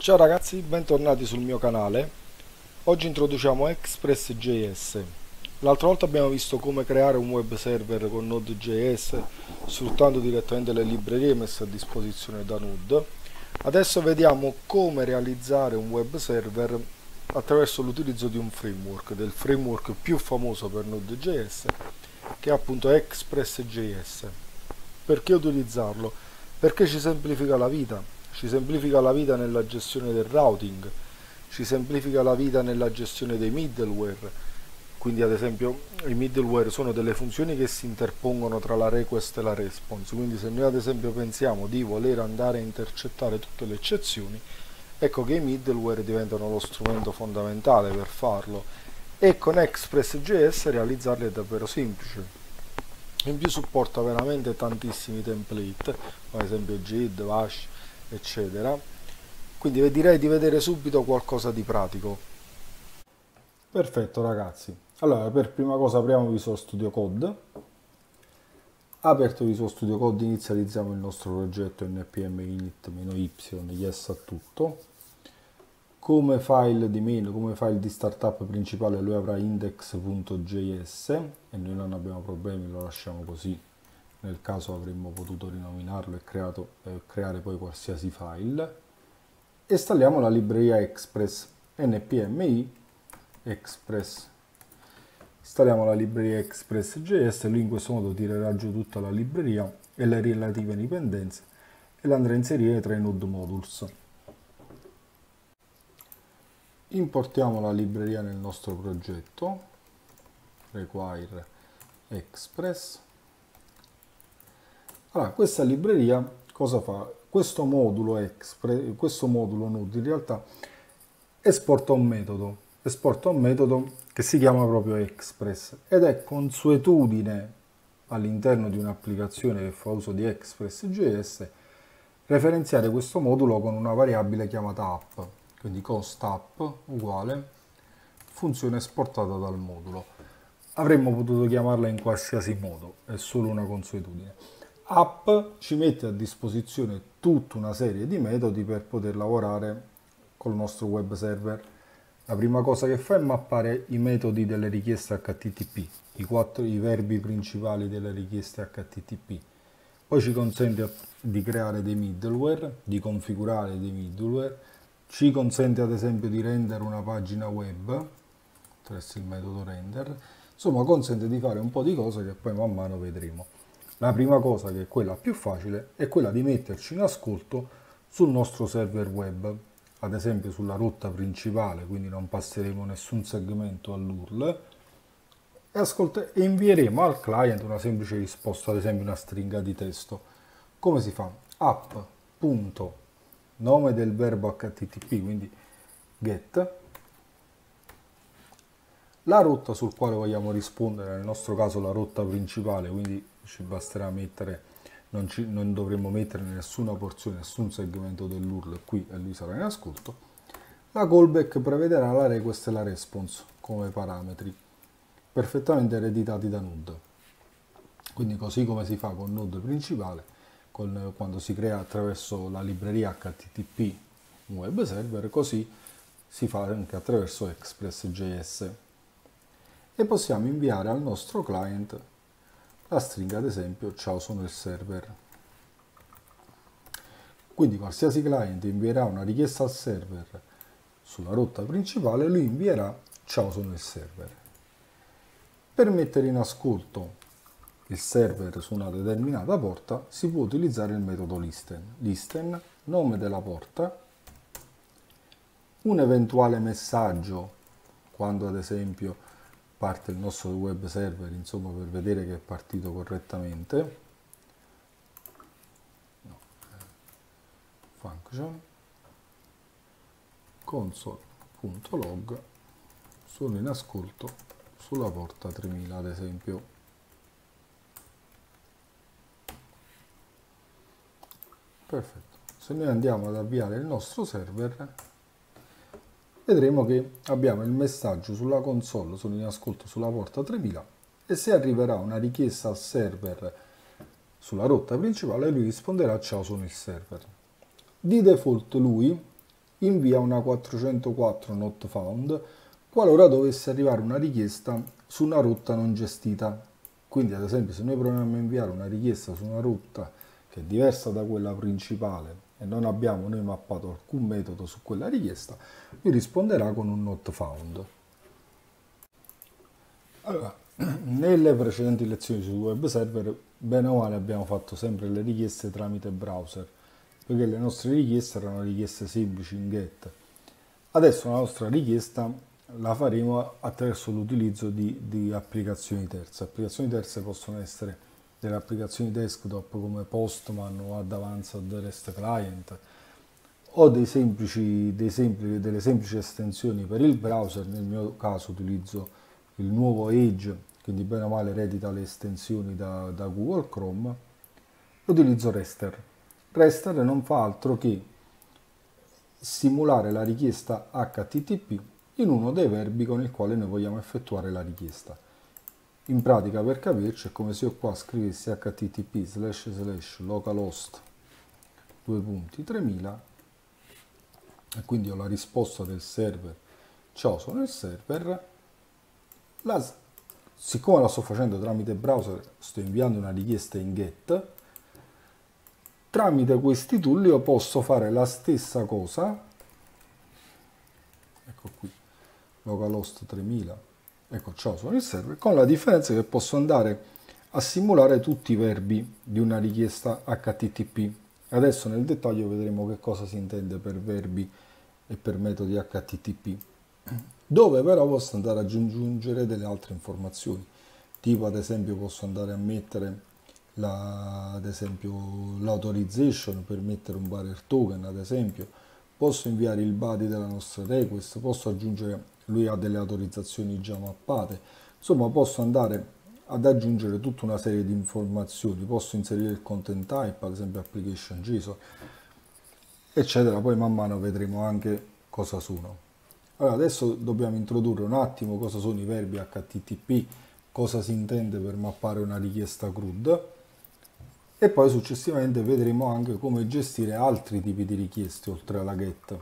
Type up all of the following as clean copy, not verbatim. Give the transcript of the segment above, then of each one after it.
Ciao ragazzi, bentornati sul mio canale. Oggi introduciamo Express.js. L'altra volta abbiamo visto come creare un web server con Node.js sfruttando direttamente le librerie messe a disposizione da Node. Adesso vediamo come realizzare un web server attraverso l'utilizzo di un framework, del framework più famoso per Node.js, che è appunto Express.js. Perché utilizzarlo? Perché ci semplifica la vita. Ci semplifica la vita nella gestione del routing, ci semplifica la vita nella gestione dei middleware. Quindi ad esempio i middleware sono delle funzioni che si interpongono tra la request e la response. Quindi se noi ad esempio pensiamo di voler andare a intercettare tutte le eccezioni, ecco che i middleware diventano lo strumento fondamentale per farlo. E con Express.js realizzarli è davvero semplice. In più supporta veramente tantissimi template, ad esempio JIT, Bash, eccetera. Quindi direi di vedere subito qualcosa di pratico. Perfetto ragazzi, allora per prima cosa apriamo Visual Studio Code. Aperto Visual Studio Code inizializziamo il nostro progetto npm init-y, yes a tutto. Come file di main, come file di startup principale lui avrà index.js e noi non abbiamo problemi, lo lasciamo così. Nel caso avremmo potuto rinominarlo e creare poi qualsiasi file. Installiamo la libreria Express npmi express. Installiamo la libreria Express.js, lui in questo modo tirerà giù tutta la libreria e le relative dipendenze e la andrà a inserire tra i node modules. Importiamo la libreria nel nostro progetto, require express. Allora, questa libreria cosa fa? Questo modulo Node in realtà esporta un metodo che si chiama proprio Express ed è consuetudine all'interno di un'applicazione che fa uso di Express.js referenziare questo modulo con una variabile chiamata app, quindi cost app uguale funzione esportata dal modulo. Avremmo potuto chiamarla in qualsiasi modo, è solo una consuetudine. App ci mette a disposizione tutta una serie di metodi per poter lavorare col nostro web server. La prima cosa che fa è mappare i metodi delle richieste HTTP, i verbi principali delle richieste HTTP. Poi ci consente di creare dei middleware, di configurare dei middleware, ci consente ad esempio di rendere una pagina web attraverso il metodo render, insomma consente di fare un po' di cose che poi man mano vedremo. La prima cosa, che è quella più facile, è quella di metterci in ascolto sul nostro server web, ad esempio sulla rotta principale, quindi non passeremo nessun segmento all'URL, e invieremo al client una semplice risposta, ad esempio una stringa di testo. Come si fa? App.nome del verbo HTTP, quindi get, la rotta sul quale vogliamo rispondere, nel nostro caso la rotta principale, quindi ci basterà mettere, non dovremo mettere nessuna porzione, nessun segmento dell'URL qui e lui sarà in ascolto. La callback prevederà la request e la response come parametri, perfettamente ereditati da Node. Quindi così come si fa con Node principale, quando si crea attraverso la libreria HTTP un web server, così si fa anche attraverso Express.js. E possiamo inviare al nostro client la stringa, ad esempio, ciao sono il server. Quindi qualsiasi client invierà una richiesta al server sulla rotta principale, lui invierà ciao sono il server. Per mettere in ascolto il server su una determinata porta si può utilizzare il metodo listen, nome della porta, un eventuale messaggio quando ad esempio parte il nostro web server, insomma, per vedere che è partito correttamente. Function console.log sono in ascolto sulla porta 3000, ad esempio. Perfetto. Se noi andiamo ad avviare il nostro server, vedremo che abbiamo il messaggio sulla console, sono in ascolto sulla porta 3000, e se arriverà una richiesta al server sulla rotta principale, lui risponderà ciao sono il server. Di default lui invia una 404 not found qualora dovesse arrivare una richiesta su una rotta non gestita. Quindi ad esempio se noi proviamo a inviare una richiesta su una rotta che è diversa da quella principale e non abbiamo noi mappato alcun metodo su quella richiesta, lui risponderà con un not found. Allora, nelle precedenti lezioni sul web server, bene o male abbiamo fatto sempre le richieste tramite browser, perché le nostre richieste erano richieste semplici in GET. Adesso la nostra richiesta la faremo attraverso l'utilizzo di applicazioni terze. Applicazioni terze possono essere delle applicazioni desktop come Postman o Advanced REST Client, o delle semplici estensioni per il browser. Nel mio caso utilizzo il nuovo Edge, quindi bene o male eredita le estensioni da Google Chrome. Utilizzo Rester. Rester non fa altro che simulare la richiesta HTTP in uno dei verbi con il quale noi vogliamo effettuare la richiesta. In pratica, per capirci, è come se io qua scrivessi http://localhost 2.3000 e quindi ho la risposta del server. Ciao, sono il server. Siccome la sto facendo tramite browser, sto inviando una richiesta in GET. Tramite questi tool io posso fare la stessa cosa. Ecco qui, localhost 3000. Ecco, ciao, sono il server, con la differenza che posso andare a simulare tutti i verbi di una richiesta HTTP. Adesso nel dettaglio vedremo che cosa si intende per verbi e per metodi HTTP, dove però posso andare ad aggiungere delle altre informazioni, tipo ad esempio posso andare a mettere l'autorization per mettere un barrier token, ad esempio posso inviare il body della nostra request, posso aggiungere, lui ha delle autorizzazioni già mappate, insomma posso andare ad aggiungere tutta una serie di informazioni, posso inserire il content type, ad esempio application JSON, eccetera. Poi man mano vedremo anche cosa sono. Allora adesso dobbiamo introdurre un attimo cosa sono i verbi HTTP, cosa si intende per mappare una richiesta CRUD, e poi successivamente vedremo anche come gestire altri tipi di richieste oltre alla GET.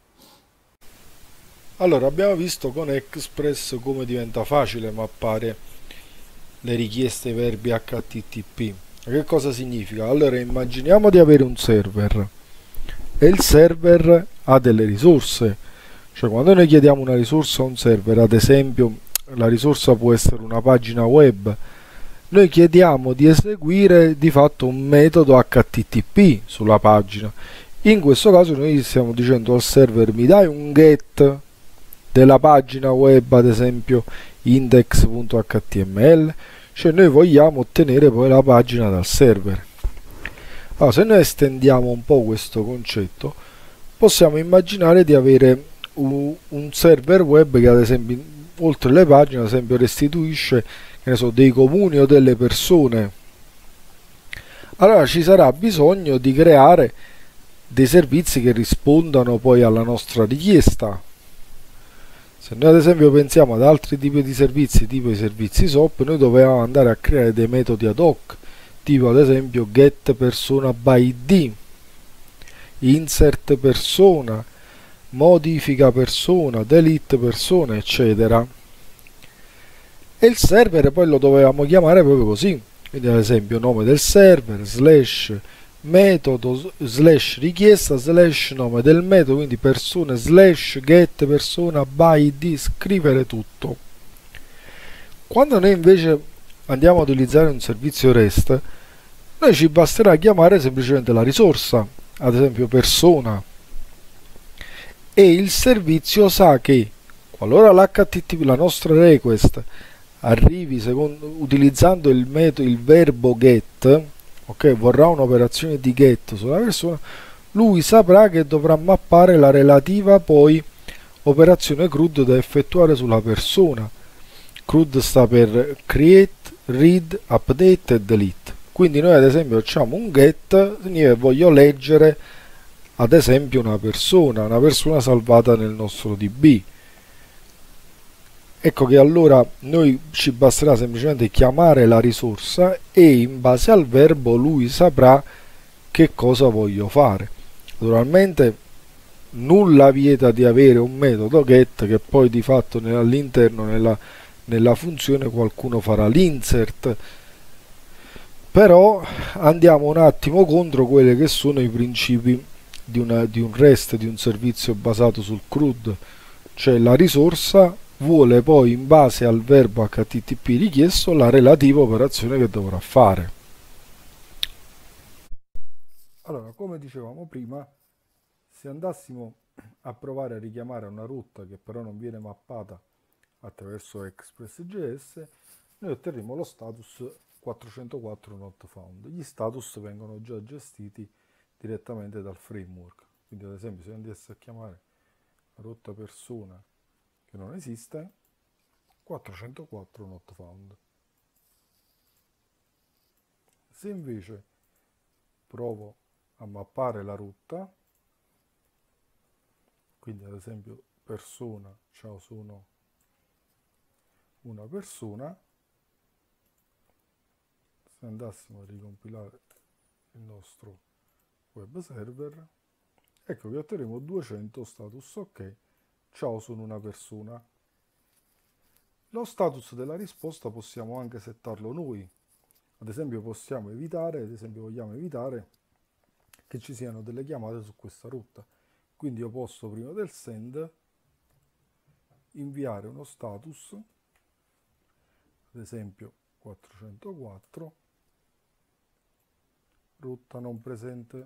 Allora, abbiamo visto con Express come diventa facile mappare le richieste ai verbi HTTP. Che cosa significa? Allora, immaginiamo di avere un server e il server ha delle risorse. Cioè, quando noi chiediamo una risorsa a un server, ad esempio, la risorsa può essere una pagina web, noi chiediamo di eseguire di fatto un metodo HTTP sulla pagina. In questo caso noi stiamo dicendo al server: mi dai un get della pagina web, ad esempio index.html, cioè noi vogliamo ottenere poi la pagina dal server. Allora, se noi estendiamo un po' questo concetto, possiamo immaginare di avere un server web che ad esempio oltre le pagine ad esempio restituisce, che ne so, dei comuni o delle persone. Allora ci sarà bisogno di creare dei servizi che rispondano poi alla nostra richiesta. Se noi ad esempio pensiamo ad altri tipi di servizi, tipo i servizi SOAP, noi dovevamo andare a creare dei metodi ad hoc, tipo ad esempio get persona by id, insert persona, modifica persona, delete persona, eccetera. E il server poi lo dovevamo chiamare proprio così, quindi ad esempio nome del server, slash metodo, slash richiesta, slash nome del metodo, quindi persone, slash get persona by id, scrivere tutto. Quando noi invece andiamo ad utilizzare un servizio REST, noi ci basterà chiamare semplicemente la risorsa, ad esempio persona, e il servizio sa che qualora l'HTTP, la nostra request, arrivi utilizzando il verbo get, ok, vorrà un'operazione di get sulla persona, lui saprà che dovrà mappare la relativa poi operazione CRUD da effettuare sulla persona. CRUD sta per create, read, update e delete. Quindi noi ad esempio facciamo un get, io voglio leggere ad esempio una persona salvata nel nostro DB. Ecco che allora noi ci basterà semplicemente chiamare la risorsa e in base al verbo lui saprà che cosa voglio fare. Naturalmente nulla vieta di avere un metodo get che poi di fatto all'interno nella funzione qualcuno farà l'insert, però andiamo un attimo contro quelli che sono i principi di un REST, di un servizio basato sul CRUD, cioè la risorsa vuole poi in base al verbo HTTP richiesto la relativa operazione che dovrà fare. Allora, come dicevamo prima, se andassimo a provare a richiamare una rotta che però non viene mappata attraverso Express.js, noi otterremo lo status 404 not found. Gli status vengono già gestiti direttamente dal framework. Quindi ad esempio se andassi a chiamare la rotta persona che non esiste, 404 not found. Se invece provo a mappare la rotta, quindi ad esempio persona, ciao sono una persona, se andassimo a ricompilare il nostro web server, ecco che otterremo 200 status ok, ciao sono una persona. Lo status della risposta possiamo anche settarlo noi, ad esempio possiamo evitare, ad esempio vogliamo evitare che ci siano delle chiamate su questa rotta, quindi io posso prima del send inviare uno status, ad esempio 404, rotta non presente.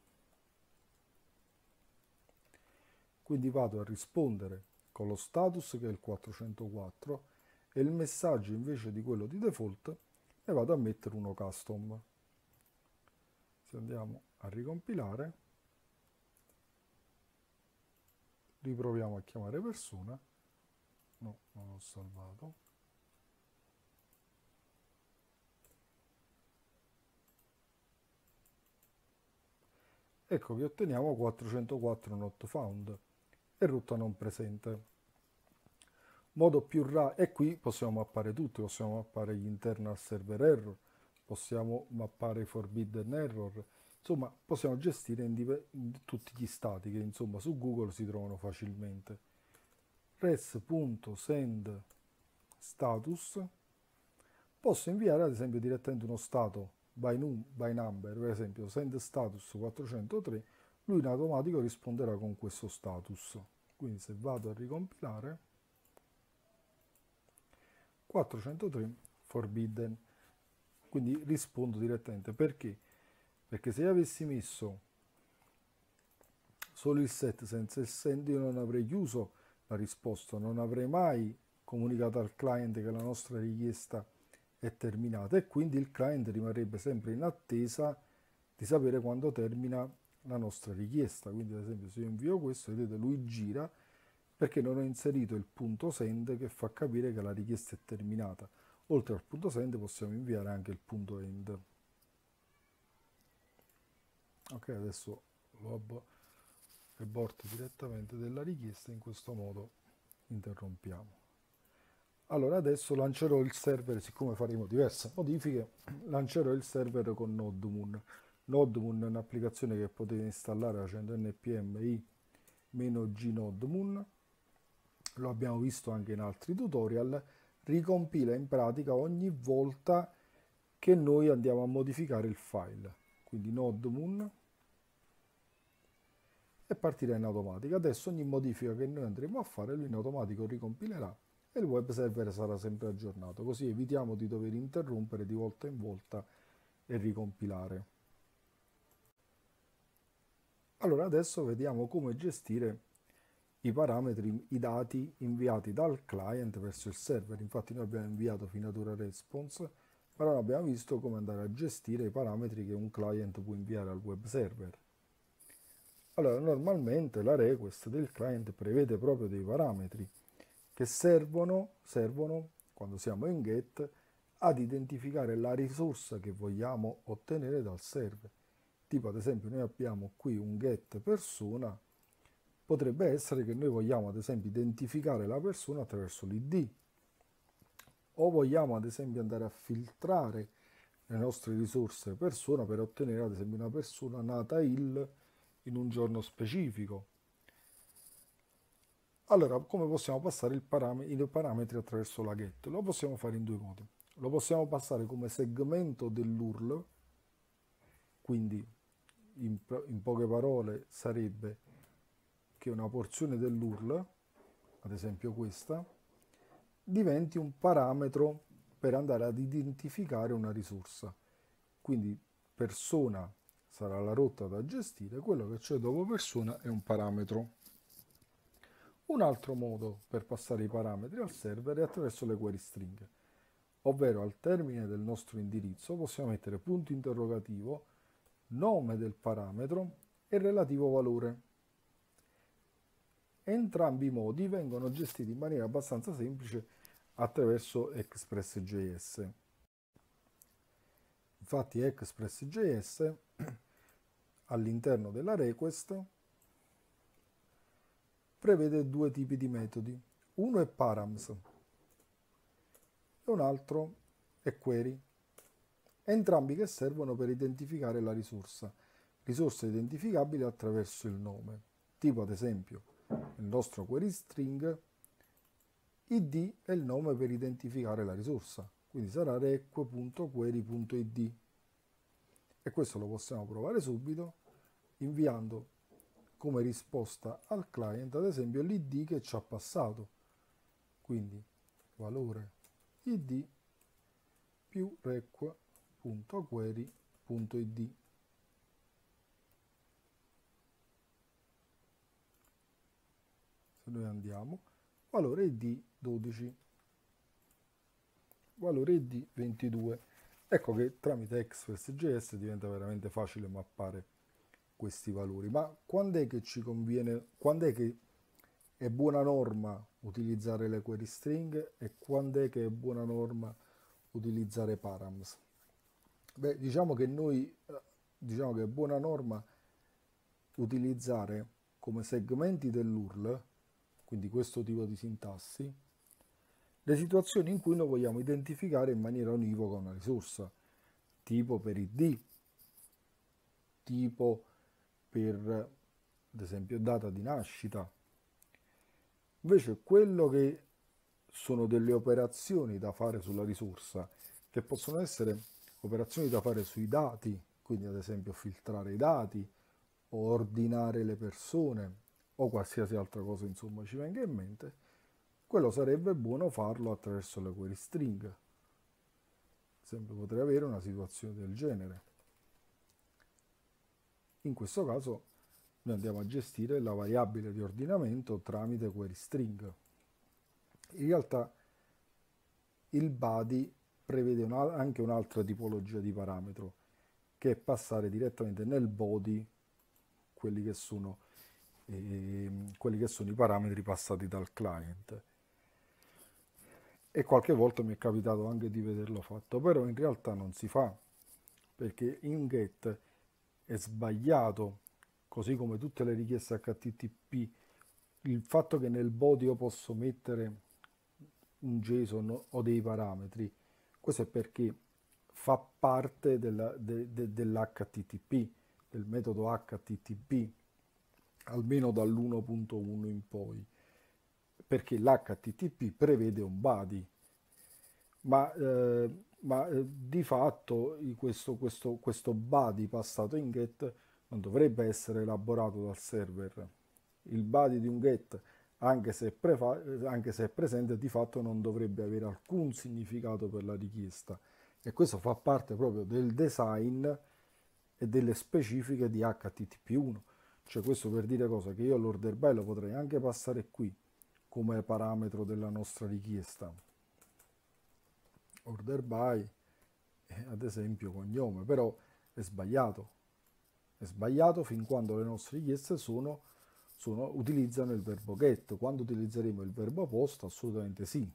Quindi vado a rispondere con lo status che è il 404 e il messaggio invece di quello di default ne vado a mettere uno custom. Se andiamo a ricompilare, riproviamo a chiamare persona, no, non ho salvato. Ecco che otteniamo 404 not found e rotta non presente. Modo più e qui possiamo mappare tutto, possiamo mappare gli internal server error, possiamo mappare i forbidden error, insomma possiamo gestire in tutti gli stati che insomma su Google si trovano facilmente. res.send status, posso inviare ad esempio direttamente uno stato by number, per esempio send status 403, lui in automatico risponderà con questo status. Quindi se vado a ricompilare, 403 forbidden, quindi rispondo direttamente. Perché? Perché se io avessi messo solo il set senza il send, io non avrei chiuso la risposta, non avrei mai comunicato al client che la nostra richiesta è terminata e quindi il client rimarrebbe sempre in attesa di sapere quando termina la nostra richiesta. Quindi ad esempio se io invio questo, vedete lui gira perché non ho inserito il punto send che fa capire che la richiesta è terminata. Oltre al punto send possiamo inviare anche il punto end. Ok, adesso lo aborto direttamente della richiesta, in questo modo interrompiamo. Allora adesso lancerò il server, siccome faremo diverse modifiche, lancerò il server con NodeMoon. NodeMoon è un'applicazione che potete installare facendo npm i-g NodeMoon, lo abbiamo visto anche in altri tutorial, ricompila in pratica ogni volta che noi andiamo a modificare il file. Quindi NodeMoon e partirà in automatico. Adesso ogni modifica che noi andremo a fare lui in automatico ricompilerà e il web server sarà sempre aggiornato, così evitiamo di dover interrompere di volta in volta e ricompilare. Allora adesso vediamo come gestire i parametri, i dati inviati dal client verso il server. Infatti noi abbiamo inviato finatura response, però non abbiamo visto come andare a gestire i parametri che un client può inviare al web server. Allora normalmente la request del client prevede proprio dei parametri che servono quando siamo in get ad identificare la risorsa che vogliamo ottenere dal server. Tipo ad esempio noi abbiamo qui un get persona, potrebbe essere che noi vogliamo ad esempio identificare la persona attraverso l'id o vogliamo ad esempio andare a filtrare le nostre risorse persona per ottenere ad esempio una persona nata in un giorno specifico. Allora, come possiamo passare i parametri attraverso la get? Lo possiamo fare in due modi. Lo possiamo passare come segmento dell'URL, quindi in poche parole sarebbe che una porzione dell'URL, ad esempio questa, diventi un parametro per andare ad identificare una risorsa. Quindi persona sarà la rotta da gestire, quello che c'è dopo persona è un parametro. Un altro modo per passare i parametri al server è attraverso le query string, ovvero al termine del nostro indirizzo possiamo mettere punto interrogativo, nome del parametro e relativo valore. Entrambi i modi vengono gestiti in maniera abbastanza semplice attraverso Express.js. Infatti Express.js all'interno della request prevede due tipi di metodi. Uno è params e un altro è query, entrambi che servono per identificare la risorsa identificabile attraverso il nome, tipo ad esempio il nostro query string id è il nome per identificare la risorsa, quindi sarà req.query.id e questo lo possiamo provare subito inviando come risposta al client ad esempio l'id che ci ha passato, quindi valore id più req.query.id. Se noi andiamo, valore id 12, valore id 22. Ecco che tramite Express.js diventa veramente facile mappare questi valori. Ma quando è che ci conviene, quando è che è buona norma utilizzare le query string e quando è che è buona norma utilizzare params? Beh, diciamo che è buona norma utilizzare come segmenti dell'URL, quindi questo tipo di sintassi, le situazioni in cui noi vogliamo identificare in maniera univoca una risorsa, tipo per ID, tipo per, ad esempio, data di nascita. Invece quello che sono delle operazioni da fare sulla risorsa, che possono essere operazioni da fare sui dati, quindi ad esempio filtrare i dati o ordinare le persone o qualsiasi altra cosa insomma ci venga in mente, quello sarebbe buono farlo attraverso le query string. Ad esempio potrei avere una situazione del genere. In questo caso noi andiamo a gestire la variabile di ordinamento tramite query string. In realtà il body prevede anche un'altra tipologia di parametro, che è passare direttamente nel body quelli che sono i parametri passati dal client. E qualche volta mi è capitato anche di vederlo fatto, però in realtà non si fa, perché in get è sbagliato, così come tutte le richieste HTTP, il fatto che nel body io posso mettere un JSON o dei parametri, questo è perché fa parte dell'HTTP, del metodo HTTP, almeno dall'1.1 in poi, perché l'HTTP prevede un body, ma di fatto questo body passato in get non dovrebbe essere elaborato dal server. Il body di un get, anche se è presente, di fatto non dovrebbe avere alcun significato per la richiesta. E questo fa parte proprio del design e delle specifiche di HTTP1. Cioè questo per dire cosa? Che io l'order by lo potrei anche passare qui come parametro della nostra richiesta. Order by, ad esempio cognome, però è sbagliato fin quando le nostre richieste utilizzano il verbo get. Quando utilizzeremo il verbo post, assolutamente sì.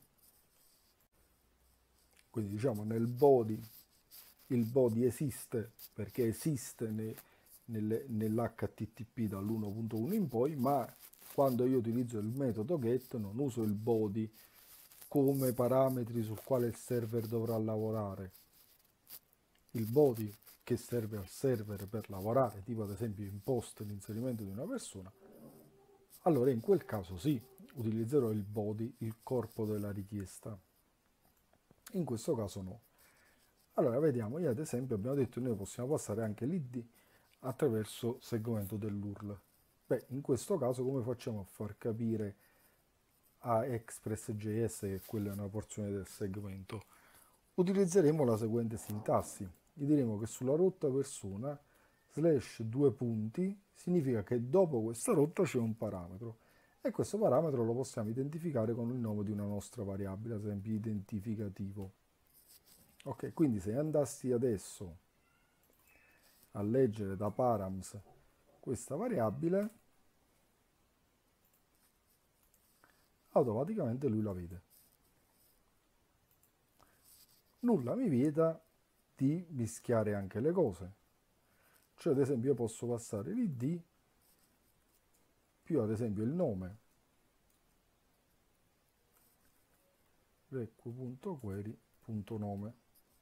Quindi diciamo nel body, il body esiste perché esiste nell'HTTP dall'1.1 in poi, ma quando io utilizzo il metodo get non uso il body come parametri sul quale il server dovrà lavorare. Il body che serve al server per lavorare, tipo ad esempio in post l'inserimento di una persona, allora in quel caso sì, utilizzerò il body, il corpo della richiesta. In questo caso no. Allora vediamo, io ad esempio abbiamo detto che noi possiamo passare anche l'id attraverso segmento dell'URL. Beh, in questo caso come facciamo a far capire a Express.js che quella è una porzione del segmento? Utilizzeremo la seguente sintassi. Gli diremo che sulla rotta persona slash due punti significa che dopo questa rotta c'è un parametro e questo parametro lo possiamo identificare con il nome di una nostra variabile, ad esempio identificativo. Ok, quindi se andassi adesso a leggere da params questa variabile, automaticamente lui la vede. Nulla mi vieta di mischiare anche le cose. Cioè, ad esempio, io posso passare l'id più, ad esempio, il nome. req.query.nome.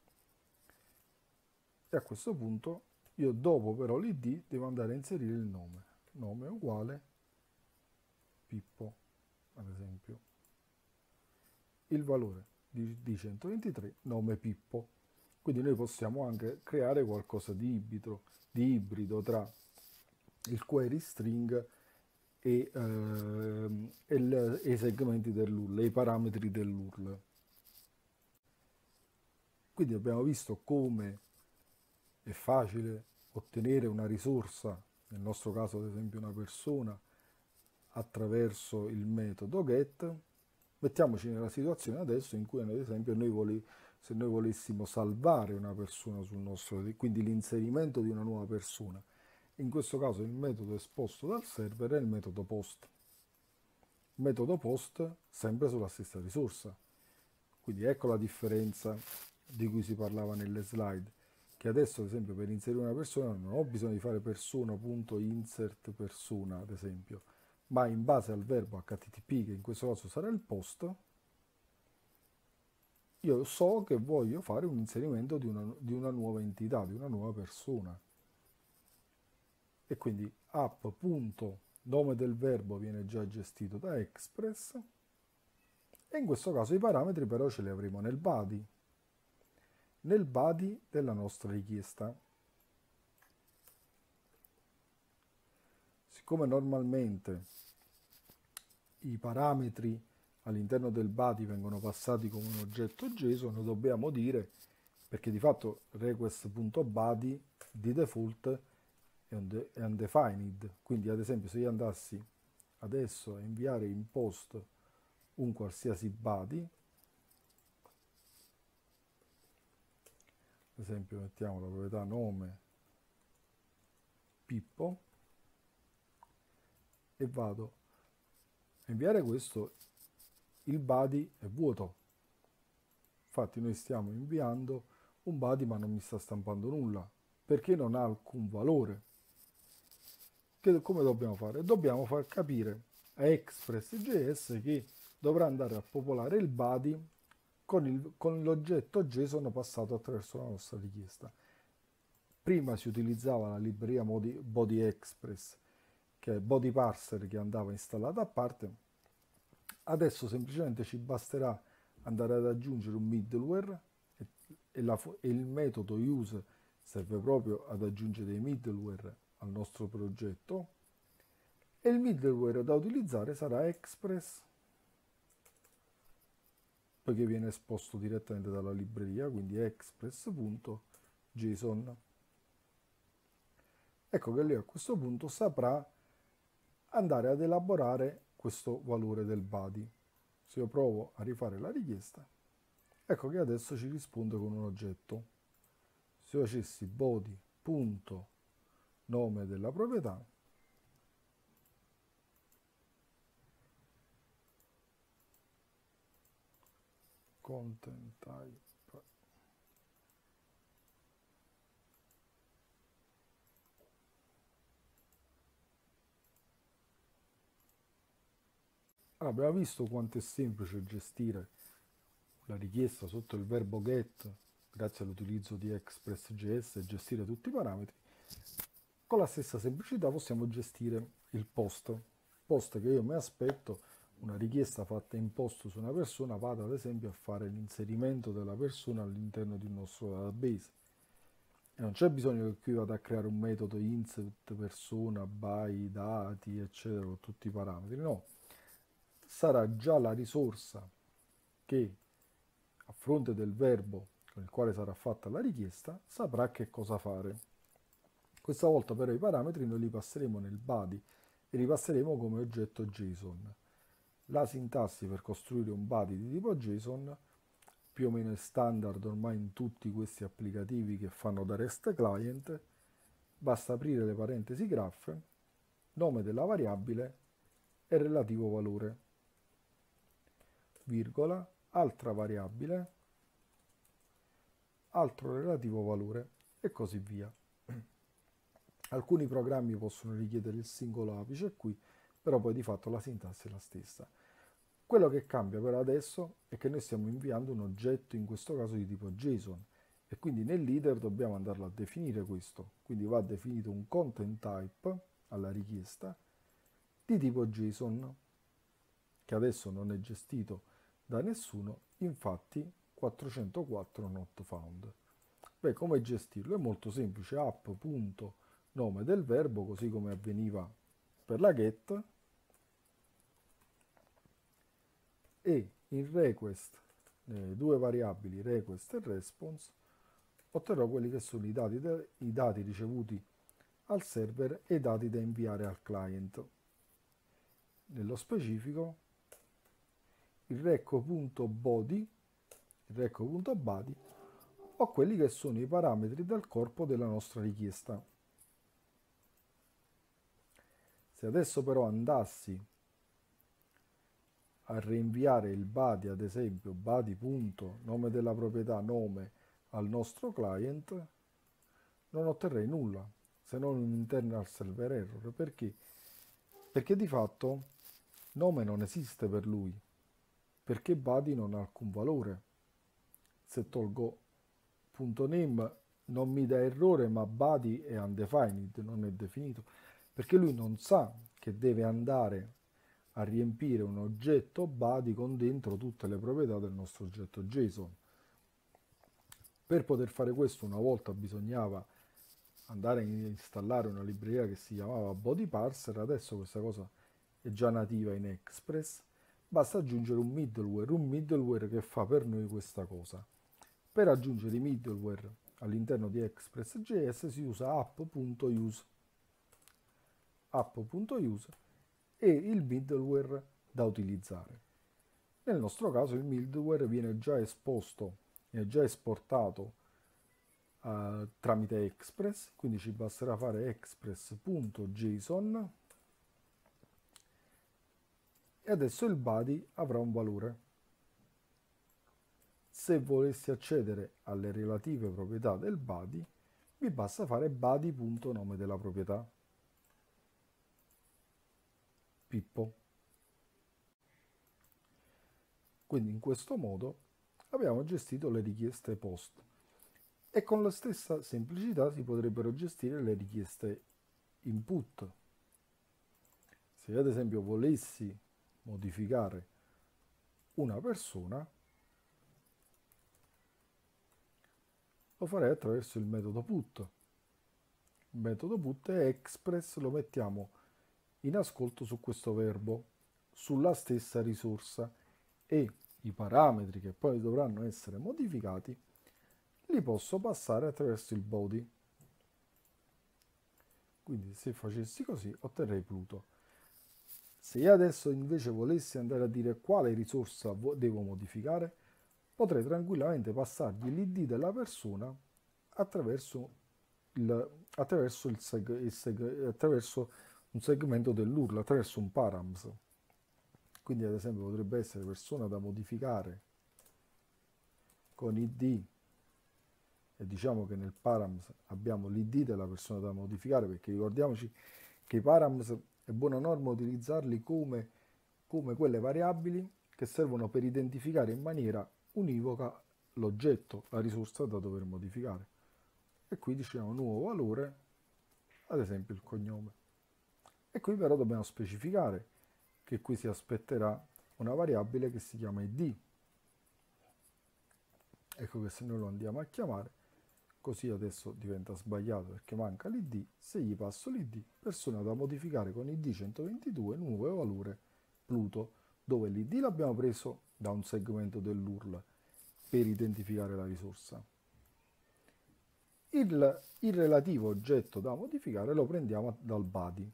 E a questo punto, io dopo però l'id devo andare a inserire il nome. Nome uguale Pippo, ad esempio. Il valore di 123, nome Pippo. Quindi noi possiamo anche creare qualcosa di ibrido tra il query string e i segmenti dell'URL, i parametri dell'URL. Quindi abbiamo visto come è facile ottenere una risorsa, nel nostro caso ad esempio una persona, attraverso il metodo get. Mettiamoci nella situazione adesso in cui ad esempio se noi volessimo salvare una persona sul nostro, quindi l'inserimento di una nuova persona. In questo caso il metodo esposto dal server è il metodo post. Metodo post sempre sulla stessa risorsa. Quindi ecco la differenza di cui si parlava nelle slide, che adesso ad esempio per inserire una persona non ho bisogno di fare persona.insert persona ad esempio, ma in base al verbo http, che in questo caso sarà il post, io so che voglio fare un inserimento di una nuova entità, di una nuova persona. E quindi app.nome del verbo viene già gestito da Express e in questo caso i parametri però ce li avremo nel body della nostra richiesta. Siccome normalmente i parametri all'interno del body vengono passati come un oggetto JSON, dobbiamo dire, perché di fatto request.body di default è undefined, quindi ad esempio se io andassi adesso a inviare in post un qualsiasi body, ad esempio mettiamo la proprietà nome Pippo e vado a inviare questo, il body è vuoto. Infatti noi stiamo inviando un body ma non mi sta stampando nulla, perché non ha alcun valore. Come dobbiamo fare? Dobbiamo far capire a Express.js che dovrà andare a popolare il body con l'oggetto JSON passato attraverso la nostra richiesta. Prima si utilizzava la libreria Body Express, che è body parser che andava installata a parte. Adesso semplicemente ci basterà andare ad aggiungere un middleware e il metodo use serve proprio ad aggiungere dei middleware al nostro progetto e il middleware da utilizzare sarà Express, poiché viene esposto direttamente dalla libreria, quindi express.json. Ecco che lui a questo punto saprà andare ad elaborare questo valore del body. Se io provo a rifare la richiesta, ecco che adesso ci risponde con un oggetto. Se io facessi body.nome della proprietà, content type, allora, abbiamo visto quanto è semplice gestire la richiesta sotto il verbo get grazie all'utilizzo di Express.js e gestire tutti i parametri. Con la stessa semplicità possiamo gestire il post. posto che io mi aspetto una richiesta fatta in posto su una persona, vado ad esempio a fare l'inserimento della persona all'interno di un nostro database. E non c'è bisogno che qui vada a creare un metodo insert persona, by, dati, eccetera, con tutti i parametri. No, sarà già la risorsa che a fronte del verbo con il quale sarà fatta la richiesta saprà che cosa fare. Questa volta però i parametri noi li passeremo nel body e li passeremo come oggetto JSON. La sintassi per costruire un body di tipo JSON più o meno è standard ormai in tutti questi applicativi che fanno da REST client. Basta aprire le parentesi graph, nome della variabile e relativo valore, virgola, altra variabile, altro relativo valore e così via. Alcuni programmi possono richiedere il singolo apice qui, però poi di fatto la sintassi è la stessa. Quello che cambia però adesso è che noi stiamo inviando un oggetto, in questo caso di tipo JSON, e quindi nell'header dobbiamo andarlo a definire questo. Quindi va definito un content type alla richiesta di tipo JSON, che adesso non è gestito da nessuno, infatti 404 not found. Beh, come gestirlo? È molto semplice, app.nome del verbo, così come avveniva per la get, e in request, due variabili request e response, otterrò quelli che sono i dati ricevuti al server e i dati da inviare al client. Nello specifico, il reco.body o quelli che sono i parametri del corpo della nostra richiesta. Se adesso però andassi a reinviare il body, ad esempio body.nome della proprietà nome al nostro client, non otterrei nulla se non un internal server error. Perché? Perché di fatto nome non esiste per lui, perché body non ha alcun valore. Se tolgo .name non mi dà errore, ma body è undefined, non è definito, perché lui non sa che deve andare a riempire un oggetto body con dentro tutte le proprietà del nostro oggetto JSON. Per poter fare questo una volta bisognava andare a installare una libreria che si chiamava Body Parser, adesso questa cosa è già nativa in Express, basta aggiungere un middleware che fa per noi questa cosa. Per aggiungere i middleware all'interno di Express.js si usa app.use e il middleware da utilizzare. Nel nostro caso il middleware viene già esposto, viene già esportato tramite Express, quindi ci basterà fare express.json e adesso il body avrà un valore. Se volessi accedere alle relative proprietà del body, mi basta fare body.nome della proprietà. Pippo. Quindi in questo modo abbiamo gestito le richieste post e con la stessa semplicità si potrebbero gestire le richieste input. Se io ad esempio volessi modificare una persona, lo farei attraverso il metodo put. Il metodo put è express, lo mettiamo in ascolto su questo verbo, sulla stessa risorsa, e i parametri che poi dovranno essere modificati li posso passare attraverso il body. Quindi se facessi così otterrei Pluto. Se io adesso invece volessi andare a dire quale risorsa devo modificare, potrei tranquillamente passargli l'id della persona attraverso attraverso un segmento dell'URL, attraverso un params. Quindi ad esempio potrebbe essere persona da modificare con id, e diciamo che nel params abbiamo l'id della persona da modificare, perché ricordiamoci che i params è buona norma utilizzarli come quelle variabili che servono per identificare in maniera univoca l'oggetto, la risorsa da dover modificare. E qui diciamo nuovo valore, ad esempio il cognome. E qui però dobbiamo specificare che qui si aspetterà una variabile che si chiama id. Ecco che se noi lo andiamo a chiamare, così adesso diventa sbagliato perché manca l'id, se gli passo l'id, persona da modificare con id 122, nuovo valore Pluto, dove l'id l'abbiamo preso da un segmento dell'URL per identificare la risorsa. Il relativo oggetto da modificare lo prendiamo dal body.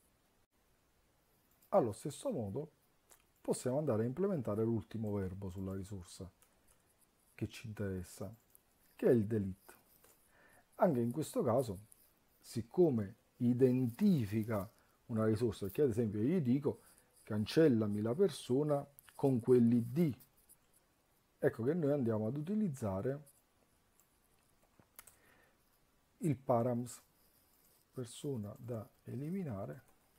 Allo stesso modo possiamo andare a implementare l'ultimo verbo sulla risorsa che ci interessa, che è il delete. Anche in questo caso, siccome identifica una risorsa, che ad esempio io gli dico cancellami la persona con quell'id, ecco che noi andiamo ad utilizzare il params persona da eliminare,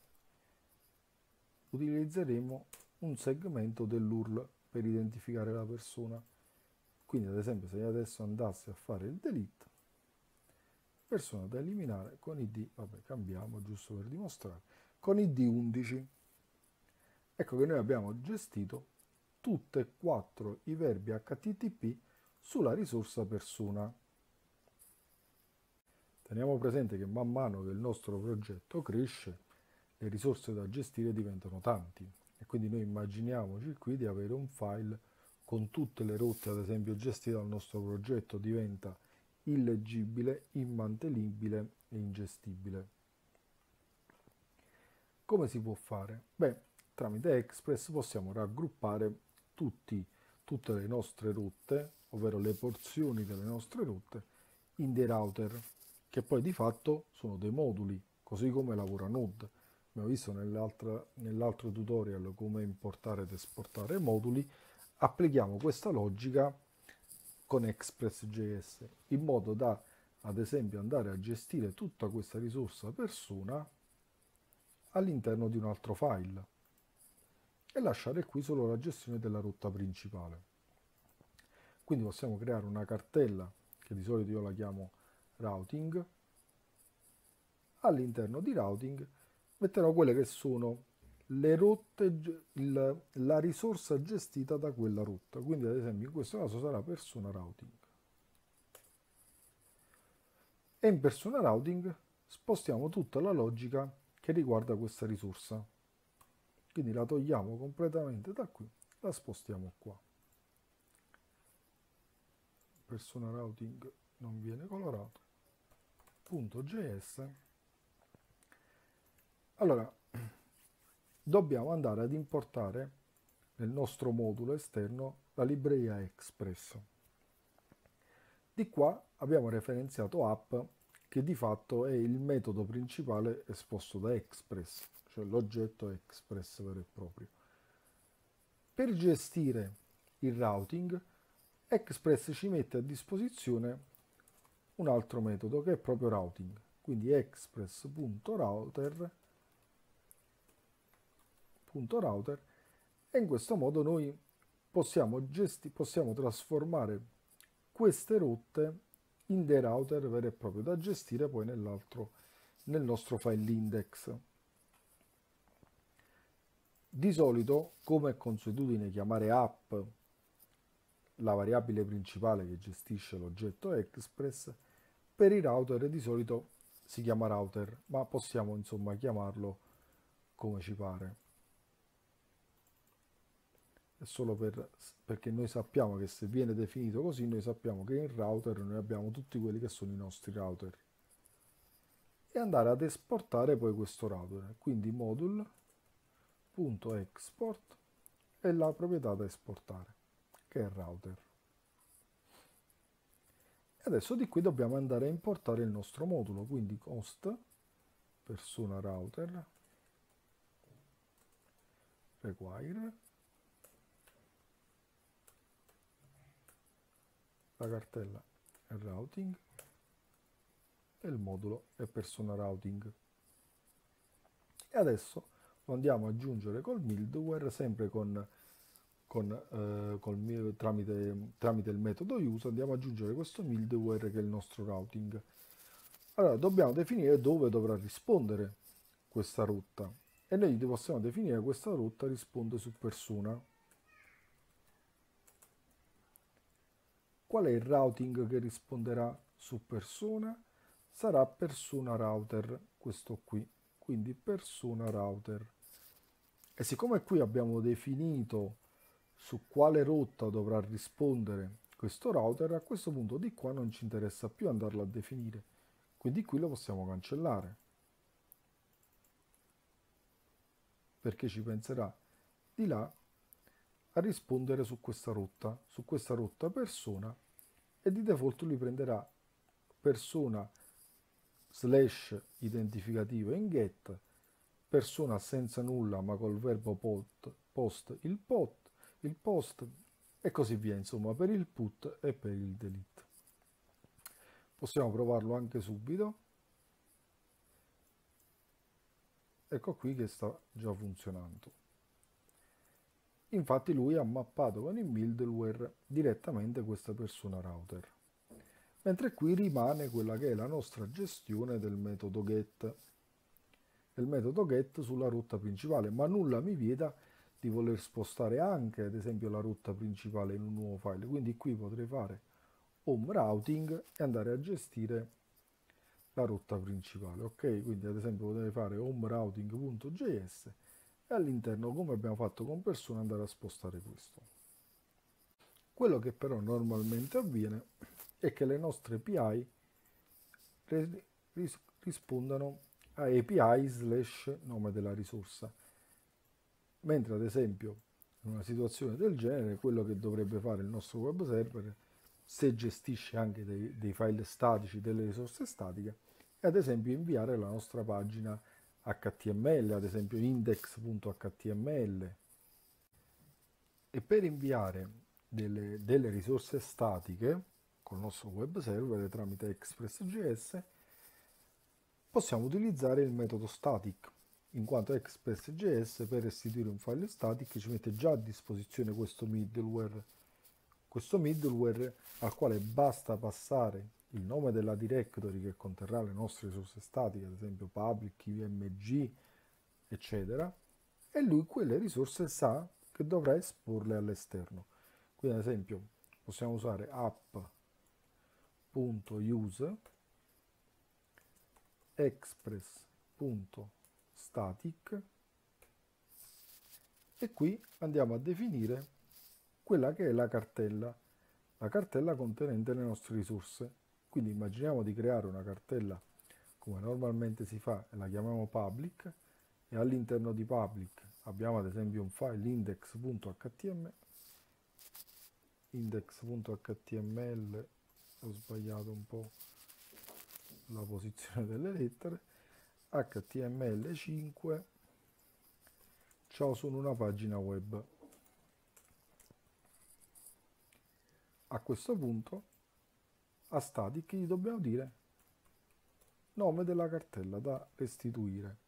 utilizzeremo un segmento dell'URL per identificare la persona. Quindi ad esempio se io adesso andassi a fare il delete, persona da eliminare con id, vabbè cambiamo giusto per dimostrare, con id 11. Ecco che noi abbiamo gestito tutti e 4 i verbi HTTP sulla risorsa persona. Teniamo presente che man mano che il nostro progetto cresce, le risorse da gestire diventano tanti e quindi noi immaginiamoci qui di avere un file con tutte le rotte ad esempio gestite dal nostro progetto, diventa illeggibile, immantenibile e ingestibile. Come si può fare? Beh, tramite Express possiamo raggruppare tutte le nostre rotte, ovvero le porzioni delle nostre rotte, in dei router, che poi di fatto sono dei moduli, così come lavora Node. Abbiamo visto nell'altro tutorial come importare ed esportare moduli, applichiamo questa logica con Express.js, in modo da, ad esempio, andare a gestire tutta questa risorsa persona all'interno di un altro file e lasciare qui solo la gestione della rotta principale. Quindi possiamo creare una cartella, che di solito io la chiamo routing. All'interno di routing metterò quelle che sono le rotte, la risorsa gestita da quella rotta. Quindi ad esempio in questo caso sarà persona routing. E in persona routing spostiamo tutta la logica che riguarda questa risorsa. Quindi la togliamo completamente da qui, la spostiamo qua. Persona routing non viene colorato. .js. Allora, dobbiamo andare ad importare nel nostro modulo esterno la libreria Express. Di qua abbiamo referenziato app, che di fatto è il metodo principale esposto da Express, cioè l'oggetto Express vero e proprio. Per gestire il routing, Express ci mette a disposizione un altro metodo che è proprio routing, quindi express.router, e in questo modo noi possiamo trasformare queste rotte in dei router veri e propri da gestire poi nel nostro file index. Di solito, come è consuetudine chiamare app la variabile principale che gestisce l'oggetto Express, per i router di solito si chiama router, ma possiamo insomma chiamarlo come ci pare. È solo perché noi sappiamo che se viene definito così, noi sappiamo che in router noi abbiamo tutti quelli che sono i nostri router. E andare ad esportare poi questo router, quindi module.export e la proprietà da esportare, che è router. E adesso di qui dobbiamo andare a importare il nostro modulo, quindi host persona router require, la cartella è routing e il modulo è persona routing. E adesso lo andiamo ad aggiungere col middleware, sempre tramite il metodo use, andiamo ad aggiungere questo middleware che è il nostro routing. Allora dobbiamo definire dove dovrà rispondere questa rotta. e noi possiamo definire questa rotta risponde su persona. Qual è il routing che risponderà su persona? Sarà persona router, questo qui, quindi persona router. E siccome qui abbiamo definito su quale rotta dovrà rispondere questo router, a questo punto di qua non ci interessa più andarlo a definire, quindi qui lo possiamo cancellare, perché ci penserà di là a rispondere su questa rotta persona, e di default lui prenderà persona slash identificativo in get, persona senza nulla ma col verbo post il post e così via, insomma, per il put e per il delete. Possiamo provarlo anche subito. Ecco qui che sta già funzionando. Infatti lui ha mappato con il middleware direttamente questa persona router. Mentre qui rimane quella che è la nostra gestione del metodo get sulla rotta principale, ma nulla mi vieta di voler spostare anche ad esempio la rotta principale in un nuovo file, quindi qui potrei fare home routing e andare a gestire la rotta principale, ok? Quindi ad esempio potrei fare home routing.js e all'interno, come abbiamo fatto con persona, andare a spostare questo. Quello che però normalmente avviene è che le nostre API rispondano a API slash nome della risorsa, mentre ad esempio in una situazione del genere quello che dovrebbe fare il nostro web server, se gestisce anche dei file statici, delle risorse statiche, è ad esempio inviare la nostra pagina HTML, ad esempio index.html, e per inviare delle risorse statiche col nostro web server tramite Express.js possiamo utilizzare il metodo static, in quanto Express.js per restituire un file static ci mette già a disposizione questo middleware al quale basta passare il nome della directory che conterrà le nostre risorse statiche, ad esempio public, img, eccetera, e lui quelle risorse sa che dovrà esporle all'esterno. Quindi ad esempio possiamo usare app.use express.static e qui andiamo a definire quella che è la cartella contenente le nostre risorse. Quindi immaginiamo di creare una cartella come normalmente si fa e la chiamiamo public, e all'interno di public abbiamo ad esempio un file index.html, ho sbagliato un po' la posizione delle lettere, html5, ciao, sono una pagina web. A questo punto a static gli dobbiamo dire nome della cartella da restituire.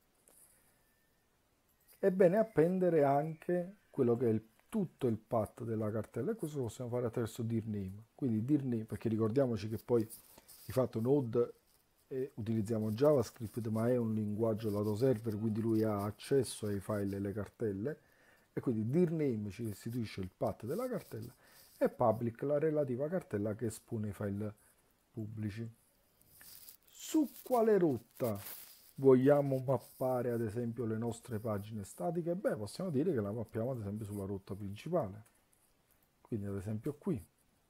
È bene appendere anche quello che è tutto il path della cartella, e questo lo possiamo fare attraverso dirname. Quindi dirname, perché ricordiamoci che poi di fatto Node utilizziamo JavaScript, ma è un linguaggio lato server, quindi lui ha accesso ai file e le cartelle, e quindi dirname ci restituisce il path della cartella e public la relativa cartella che espone i file pubblici. Su quale rotta vogliamo mappare ad esempio le nostre pagine statiche? Beh, possiamo dire che la mappiamo ad esempio sulla rotta principale. Quindi ad esempio qui.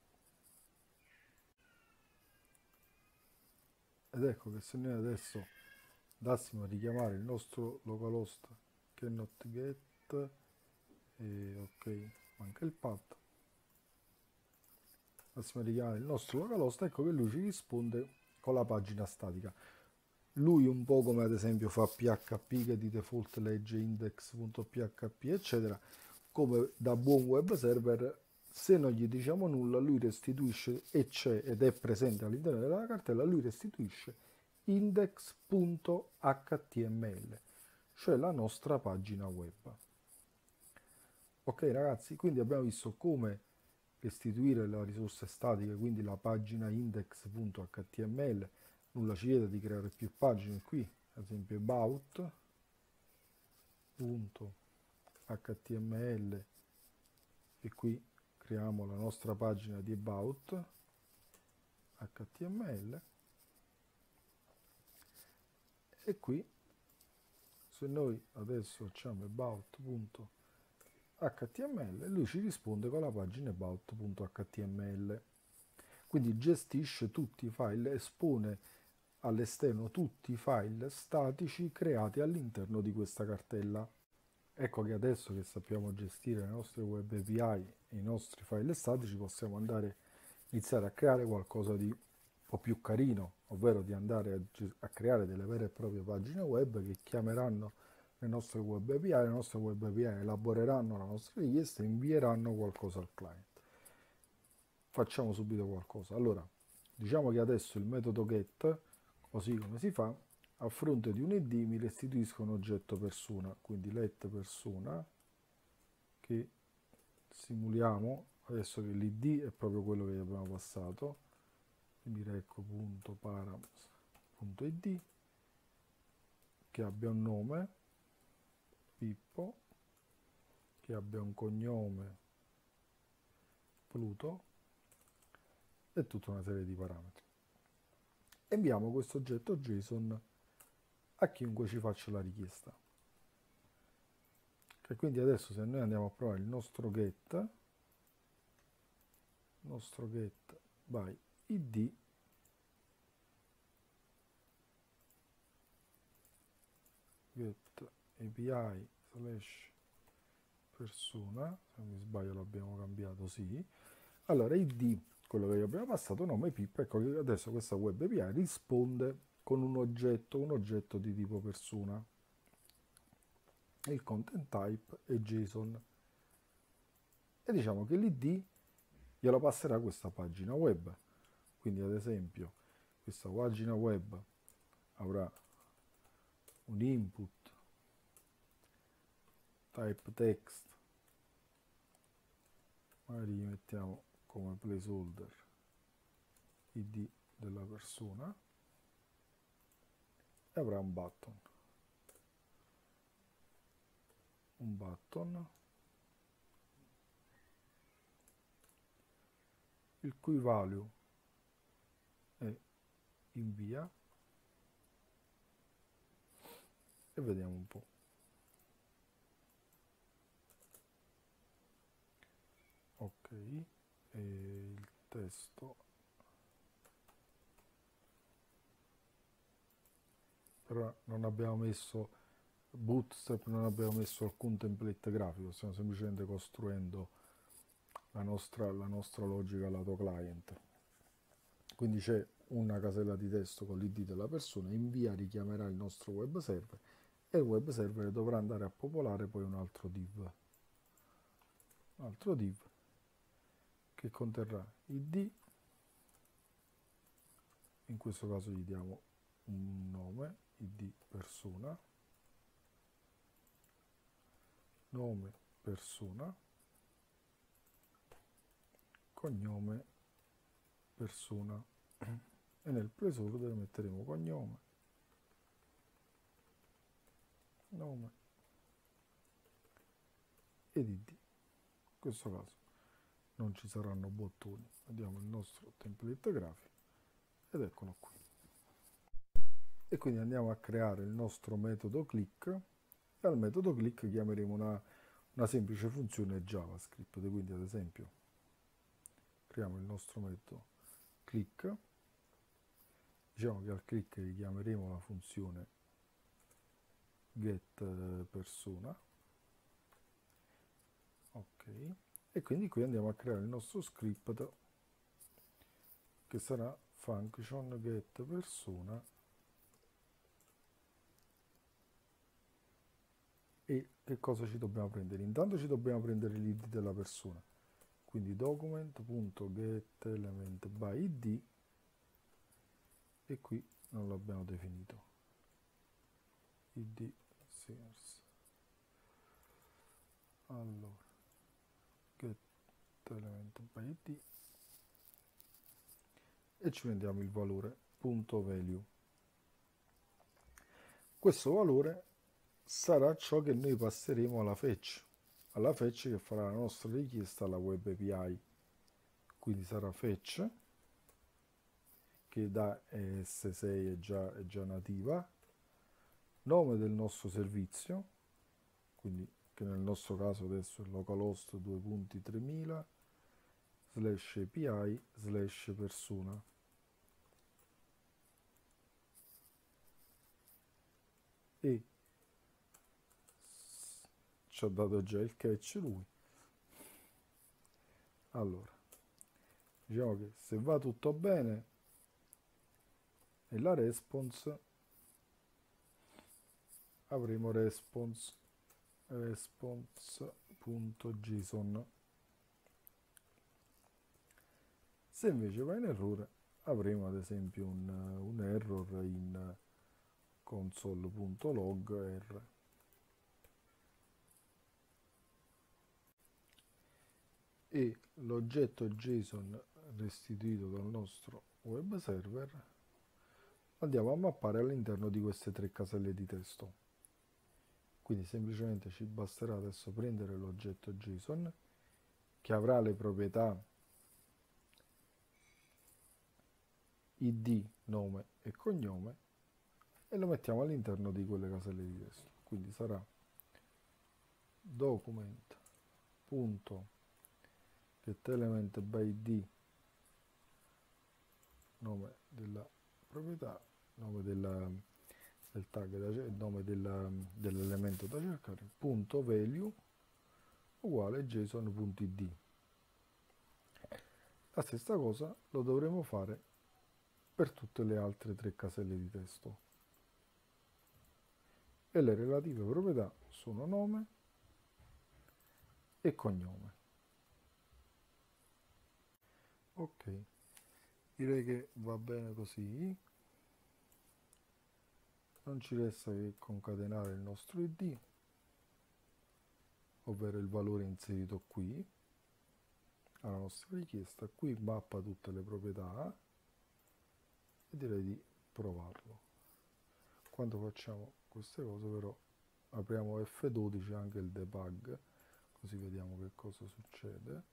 Ed ecco che se noi adesso dassimo a richiamare il nostro localhost cannot get, e ok, manca il path, dassimo a richiamare il nostro localhost, ecco che lui ci risponde con la pagina statica. Lui un po' come ad esempio fa PHP, che di default legge index.php eccetera, come da buon web server, se non gli diciamo nulla lui restituisce, e c'è ed è presente all'interno della cartella, lui restituisce index.html, cioè la nostra pagina web. Ok ragazzi, quindi abbiamo visto come restituire la risorsa statica, quindi la pagina index.html. Nulla ci vieta di creare più pagine qui, ad esempio about, punto html e qui creiamo la nostra pagina di about html e qui se noi adesso facciamo about.html lui ci risponde con la pagina about.html, quindi gestisce tutti i file, espone all'esterno tutti i file statici creati all'interno di questa cartella. Ecco che adesso che sappiamo gestire le nostre web API e i nostri file statici possiamo iniziare a creare qualcosa di un po' più carino, ovvero di andare a creare delle vere e proprie pagine web che chiameranno le nostre web API, le nostre web API elaboreranno la nostra richiesta e invieranno qualcosa al client. Facciamo subito qualcosa. Allora, diciamo che adesso il metodo get, così come si fa, a fronte di un id mi restituisca un oggetto persona, quindi let persona, che simuliamo adesso che l'id è proprio quello che gli abbiamo passato, quindi reco.params.id, che abbia un nome, Pippo, che abbia un cognome, Pluto, e tutta una serie di parametri. E inviamo questo oggetto JSON a chiunque ci faccia la richiesta. E quindi adesso se noi andiamo a provare il nostro get by id, get API slash persona, se non mi sbaglio l'abbiamo cambiato, sì. Allora id, quello che gli abbiamo passato, nome Pippo, ecco che adesso questa web API risponde con un oggetto di tipo persona. Il content type è JSON e diciamo che l'id glielo passerà questa pagina web. Quindi ad esempio questa pagina web avrà un input type text, magari gli mettiamo come placeholder id della persona, e avrà un button il cui value è invia, e vediamo un po'. Ok, e il testo però non abbiamo messo Bootstrap, non abbiamo messo alcun template grafico, stiamo semplicemente costruendo la nostra logica lato client. Quindi c'è una casella di testo con l'id della persona, invia richiamerà il nostro web server e il web server dovrà andare a popolare poi un altro div che conterrà id, in questo caso gli diamo un nome, id persona, nome persona, cognome persona, e nel placeholder metteremo cognome, nome ed id. In questo caso non ci saranno bottoni. Vediamo il nostro template grafico ed eccolo qui. E quindi andiamo a creare il nostro metodo click, e al metodo click chiameremo una semplice funzione JavaScript. Quindi ad esempio creiamo il nostro metodo click, diciamo che al click richiameremo la funzione get persona, ok, e quindi qui andiamo a creare il nostro script che sarà function get persona, e che cosa ci dobbiamo prendere? Intanto ci dobbiamo prendere l'id della persona, quindi document.getElementById, e qui non l'abbiamo definito, id source. Allora getElementById, e ci prendiamo il valore .value. Questo valore sarà ciò che noi passeremo alla fetch che farà la nostra richiesta alla web API. Quindi sarà fetch, che da ES6 è già nativa, nome del nostro servizio, quindi che nel nostro caso adesso è localhost 2.3000 slash API slash persona. E ci ha dato già il catch lui. Allora, diciamo che se va tutto bene, nella response avremo response.json. Se invece va in errore, avremo ad esempio un error in console.log r. E l'oggetto JSON restituito dal nostro web server andiamo a mappare all'interno di queste tre caselle di testo. Quindi semplicemente ci basterà adesso prendere l'oggetto JSON che avrà le proprietà id, nome e cognome e lo mettiamo all'interno di quelle caselle di testo. Quindi sarà document.getElement by id, nome della proprietà, nome del tag, nome dell'elemento da cercare, punto value uguale json.id. La stessa cosa lo dovremo fare per tutte le altre tre caselle di testo. E le relative proprietà sono nome e cognome. Ok, direi che va bene così. Non ci resta che concatenare il nostro id, ovvero il valore inserito qui, alla nostra richiesta. Qui mappa tutte le proprietà e direi di provarlo. Quando facciamo queste cose però apriamo F12 anche il debug, così vediamo che cosa succede.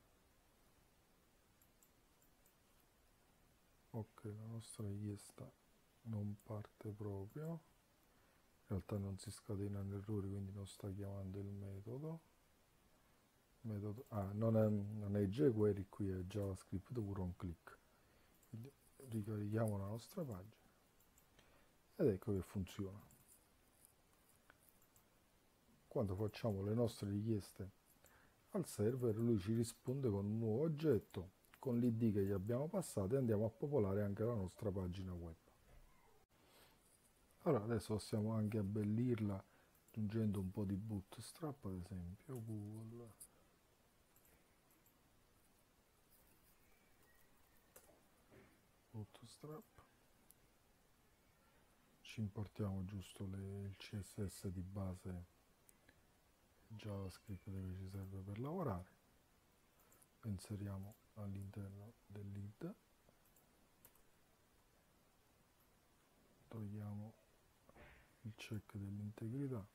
Ok, la nostra richiesta non parte proprio, in realtà non si scatenano errori, quindi non sta chiamando il metodo. Non è jQuery, qui è JavaScript pure un click. Quindi ricarichiamo la nostra pagina ed ecco che funziona. Quando facciamo le nostre richieste al server, lui ci risponde con un nuovo oggetto, con l'id che gli abbiamo passato, e andiamo a popolare anche la nostra pagina web. Allora adesso possiamo anche abbellirla aggiungendo un po' di bootstrap, ad esempio Google bootstrap. Ci importiamo giusto il CSS di base JavaScript che ci serve per lavorare, lo inseriamo all'interno dell'id, togliamo il check dell'integrità,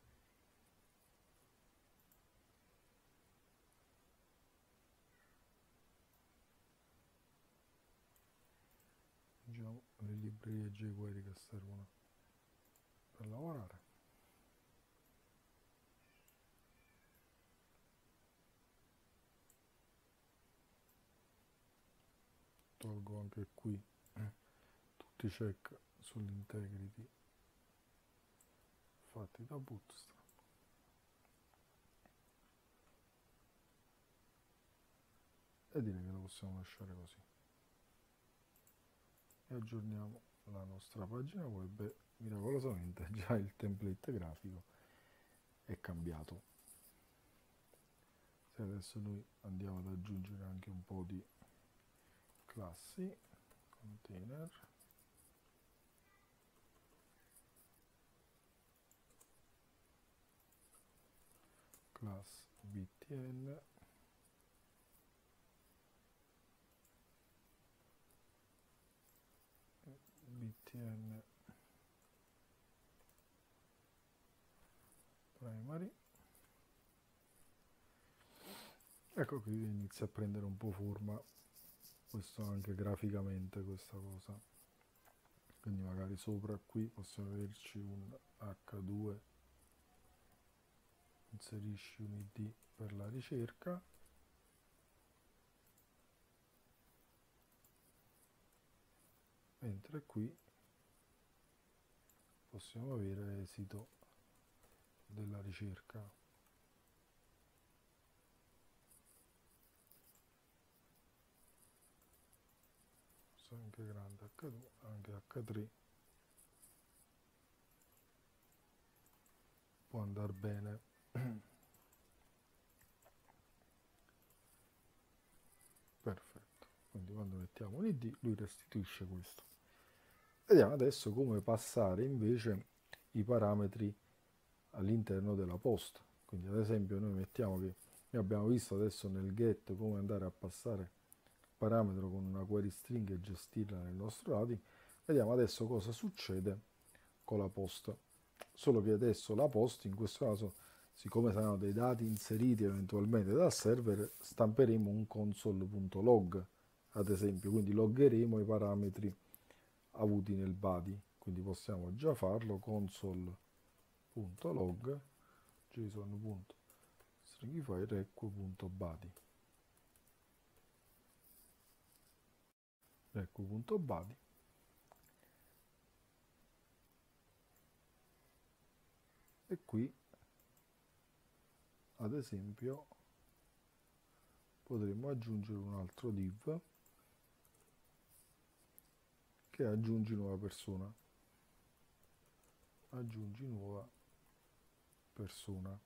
aggiungiamo le librerie jQuery che servono per lavorare. Tolgo anche qui tutti i check sull'integrity fatti da Bootstrap e direi che lo possiamo lasciare così. E aggiorniamo la nostra pagina web e miracolosamente già il template grafico è cambiato. Se adesso noi andiamo ad aggiungere anche un po' di classi, container, class btn, btn numeri. Ecco qui inizia a prendere un po' forma, questo anche graficamente questa cosa. Quindi magari sopra qui possiamo averci un H2, inserisci un ID per la ricerca, mentre qui possiamo avere esito della ricerca. Anche grande H2, anche H3 può andare bene. Perfetto, quindi quando mettiamo un ID lui restituisce questo. Vediamo adesso come passare invece i parametri all'interno della posta. Quindi ad esempio noi mettiamo che noi abbiamo visto adesso nel get come andare a passare il parametro con una query string e gestirla nel nostro routing. Vediamo adesso cosa succede con la post. Solo che adesso la post, in questo caso, siccome saranno dei dati inseriti eventualmente dal server, stamperemo un console.log, ad esempio, quindi loggeremo i parametri avuti nel body. Quindi possiamo già farlo, console.log json.stringify req.body. req.body. E qui ad esempio potremmo aggiungere un altro div che aggiungi nuova persona, aggiungi nuova persona,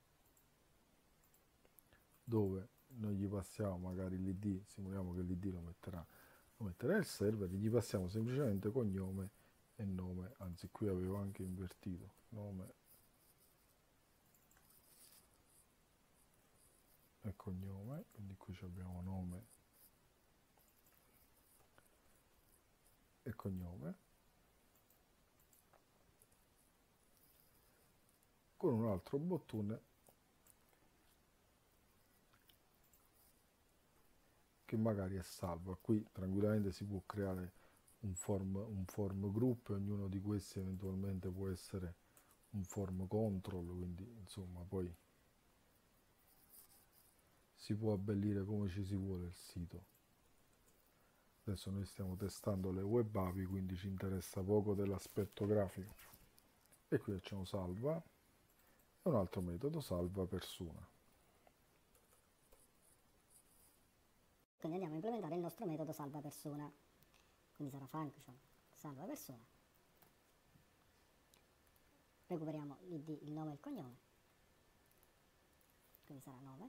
dove noi gli passiamo magari l'id, simuliamo che l'id lo metterà il server, gli passiamo semplicemente cognome e nome, anzi qui avevo anche invertito nome e cognome, quindi qui abbiamo nome e cognome, con un altro bottone che magari è salva. Qui tranquillamente si può creare un form group e ognuno di questi eventualmente può essere un form control, quindi insomma poi si può abbellire come ci si vuole il sito. Adesso noi stiamo testando le web API, quindi ci interessa poco dell'aspetto grafico. E qui facciamo salva e un altro metodo salva persona. Quindi andiamo a implementare il nostro metodo salva persona. Quindi sarà function salva persona. Recuperiamo l'id, il nome e il cognome. Quindi sarà nome.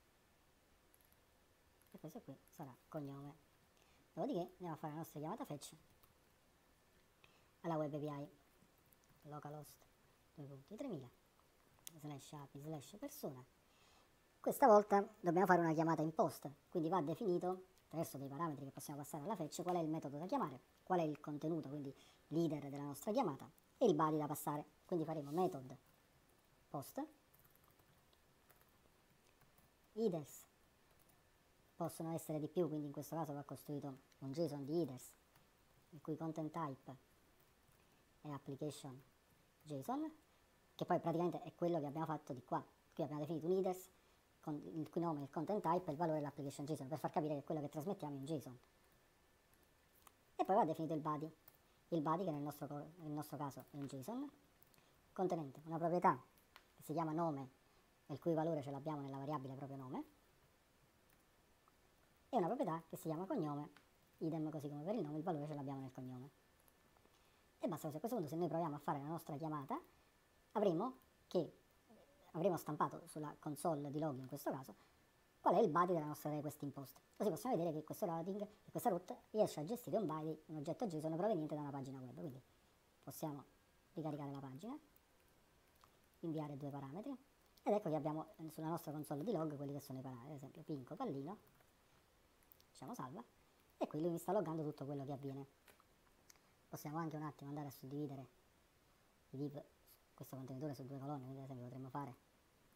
E questo qui sarà cognome. Dopodiché andiamo a fare la nostra chiamata fetch alla web API localhost 2.3000 slash api slash persona. Questa volta dobbiamo fare una chiamata in post, quindi va definito attraverso dei parametri che possiamo passare alla fetch qual è il metodo da chiamare, qual è il contenuto, quindi l'header della nostra chiamata e il body da passare. Quindi faremo method post headers. Possono essere di più, quindi in questo caso va costruito un JSON di headers, il cui content type è application JSON, che poi praticamente è quello che abbiamo fatto di qua. Qui abbiamo definito un headers con il cui nome è il content type e il valore dell'application JSON, per far capire che quello che trasmettiamo è un JSON. E poi va definito il body che nel nostro caso è un JSON, contenente una proprietà che si chiama nome e il cui valore ce l'abbiamo nella variabile proprio nome, e una proprietà che si chiama cognome, idem così come per il nome, il valore ce l'abbiamo nel cognome. E basta così. A questo punto, se noi proviamo a fare la nostra chiamata, avremo stampato sulla console di log in questo caso qual è il body della nostra request impost. Così possiamo vedere che questo routing e questa route riesce a gestire un body, un oggetto JSON proveniente da una pagina web. Quindi possiamo ricaricare la pagina, inviare due parametri ed ecco che abbiamo sulla nostra console di log quelli che sono i parametri, ad esempio pinco pallino. Diciamo salva, e qui lui mi sta loggando tutto quello che avviene. Possiamo anche un attimo andare a suddividere i div, questo contenitore su due colonne, quindi ad esempio potremmo fare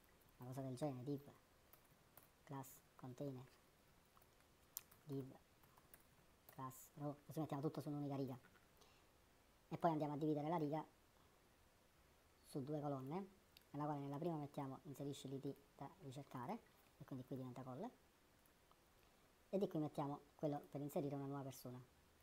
una cosa del genere, div class container div class row, così mettiamo tutto su un'unica riga e poi andiamo a dividere la riga su due colonne, nella quale nella prima mettiamo inserisci l'id da ricercare e quindi qui diventa call, e di qui mettiamo quello per inserire una nuova persona.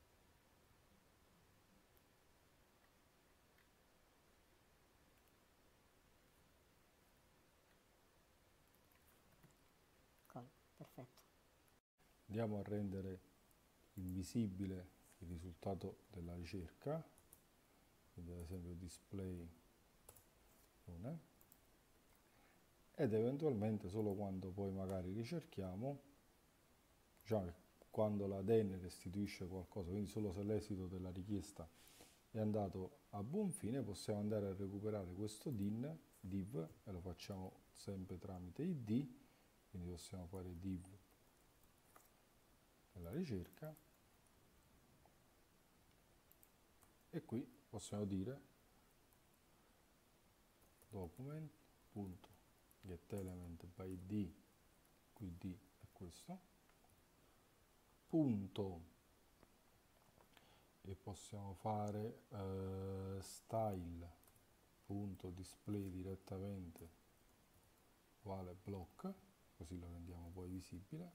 Call, perfetto. Andiamo a rendere invisibile il risultato della ricerca, quindi ad esempio display 1, ed eventualmente solo quando poi magari ricerchiamo, diciamo che quando la DEN restituisce qualcosa, quindi solo se l'esito della richiesta è andato a buon fine, possiamo andare a recuperare questo div e lo facciamo sempre tramite id, quindi possiamo fare div della ricerca e qui possiamo dire document.getElement by id, qui id è questo, punto, e possiamo fare style.display direttamente uguale block, così lo rendiamo poi visibile,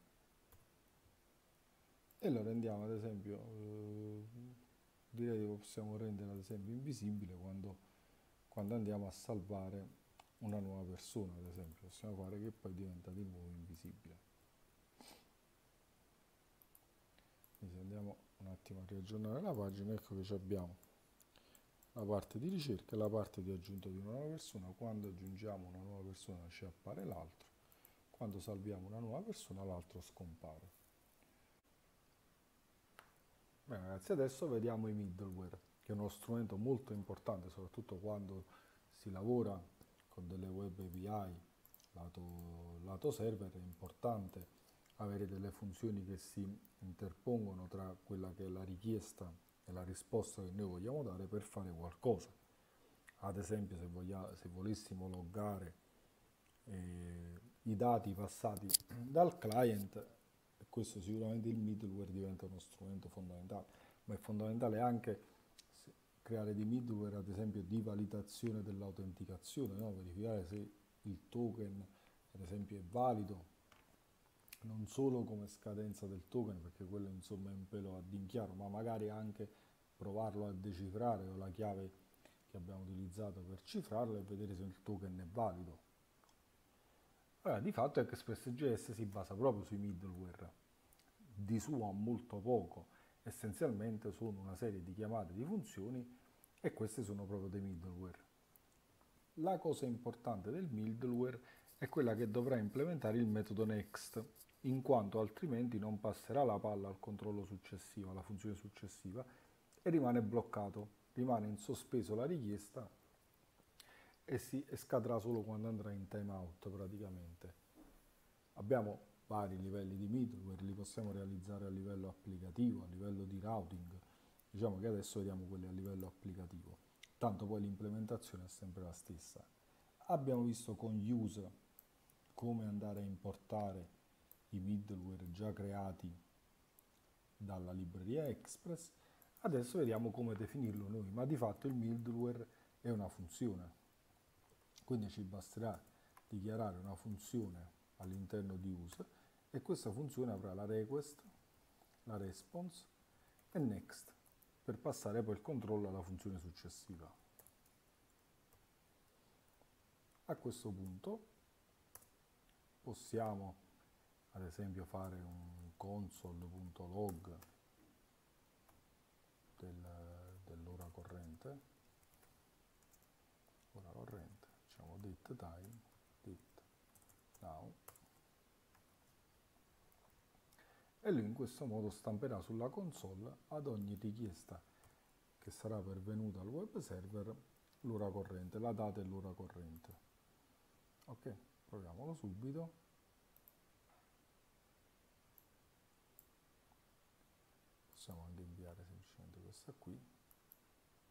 e lo rendiamo ad esempio, direi che possiamo rendere ad esempio invisibile quando andiamo a salvare una nuova persona, ad esempio possiamo fare che poi diventa di nuovo invisibile. Quindi se andiamo un attimo a riaggiornare la pagina, ecco che abbiamo la parte di ricerca e la parte di aggiunta di una nuova persona. Quando aggiungiamo una nuova persona ci appare l'altro, quando salviamo una nuova persona l'altro scompare. Bene ragazzi, adesso vediamo i middleware, che è uno strumento molto importante, soprattutto quando si lavora con delle web API lato server. È importante avere delle funzioni che si interpongono tra quella che è la richiesta e la risposta che noi vogliamo dare per fare qualcosa. Ad esempio se volessimo loggare i dati passati dal client, questo sicuramente il middleware diventa uno strumento fondamentale, ma è fondamentale anche creare dei middleware ad esempio di validazione dell'autenticazione, no? Verificare se il token ad esempio è valido, non solo come scadenza del token, perché quello insomma è un pelo ad inchiaro, ma magari anche provarlo a decifrare o la chiave che abbiamo utilizzato per cifrarlo e vedere se il token è valido. Allora, di fatto ExpressJS si basa proprio sui middleware, di suo ha molto poco, essenzialmente sono una serie di chiamate di funzioni e questi sono proprio dei middleware. La cosa importante del middleware è quella che dovrà implementare il metodo next, in quanto altrimenti non passerà la palla al controllo successivo, alla funzione successiva, e rimane bloccato, rimane in sospeso la richiesta e scadrà solo quando andrà in timeout praticamente. Abbiamo vari livelli di middleware, li possiamo realizzare a livello applicativo, a livello di routing. Diciamo che adesso vediamo quelli a livello applicativo, tanto poi l'implementazione è sempre la stessa. Abbiamo visto con use come andare a importare i middleware già creati dalla libreria Express. Adesso vediamo come definirlo noi, ma di fatto il middleware è una funzione. Quindi ci basterà dichiarare una funzione all'interno di use e questa funzione avrà la request, la response e next per passare poi il controllo alla funzione successiva. A questo punto possiamo ad esempio fare un console.log dell'ora corrente, diciamo date time, date now, e lui in questo modo stamperà sulla console ad ogni richiesta che sarà pervenuta al web server l'ora corrente, la data e l'ora corrente. Ok, proviamolo subito. Possiamo anche inviare semplicemente questa qui.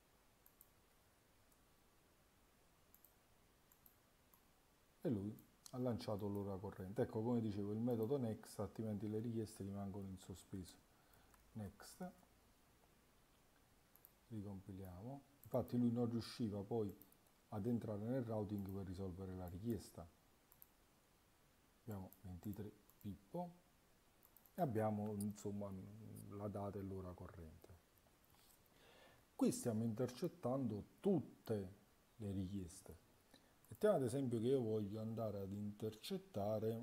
E lui ha lanciato l'ora corrente. Ecco, come dicevo, il metodo next, altrimenti le richieste rimangono in sospeso. Next, ricompiliamo. Infatti lui non riusciva poi ad entrare nel routing per risolvere la richiesta. Abbiamo 23 pippo e abbiamo insomma la data e l'ora corrente. Qui stiamo intercettando tutte le richieste. Mettiamo ad esempio che io voglio andare ad intercettare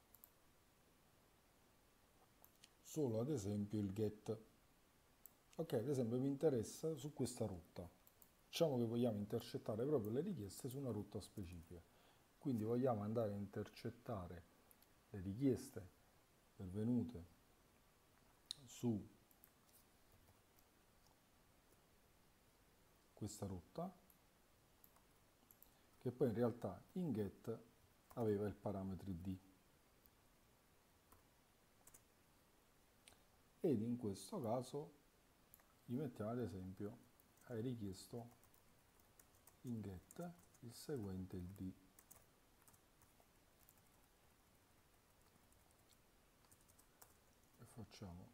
solo ad esempio il get. Ok, ad esempio mi interessa su questa rotta. Diciamo che vogliamo intercettare proprio le richieste su una rotta specifica. Quindi vogliamo andare a intercettare le richieste pervenute su questa rotta, che poi in realtà in get aveva il parametro id. Ed in questo caso gli mettiamo ad esempio, hai richiesto in get il seguente id. E facciamo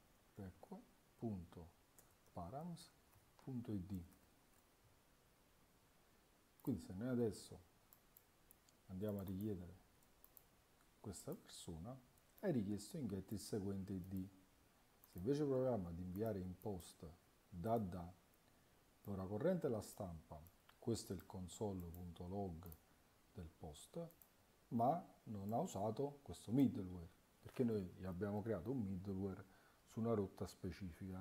requa.params.id. Quindi se noi adesso andiamo a richiedere questa persona, hai richiesto in get il seguente id. Se invece proviamo ad inviare in post da l'ora corrente e la stampa, questo è il console.log del post, ma non ha usato questo middleware, perché noi gli abbiamo creato un middleware su una rotta specifica.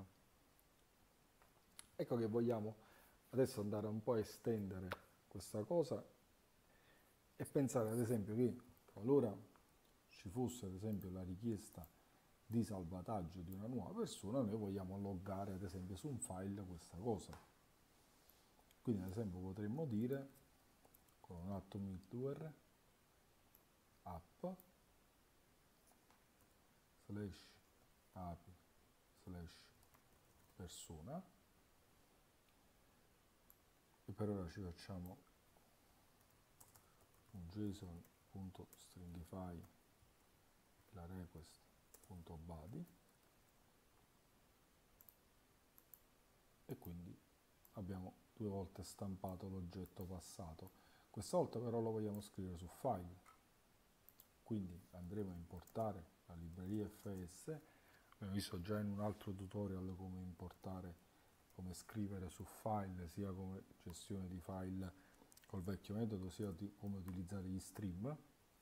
Ecco che vogliamo adesso andare un po' a estendere questa cosa e pensare ad esempio che qualora ci fosse ad esempio la richiesta di salvataggio di una nuova persona, noi vogliamo loggare ad esempio su un file questa cosa. Quindi ad esempio potremmo dire con un altro middleware app /api/persona, e per ora ci facciamo un json.stringify la request.body e quindi abbiamo due volte stampato l'oggetto passato. Questa volta però lo vogliamo scrivere su file, quindi andremo a importare la libreria fs. Abbiamo visto già in un altro tutorial come importare, come scrivere su file, sia come gestione di file col vecchio metodo, sia come utilizzare gli stream.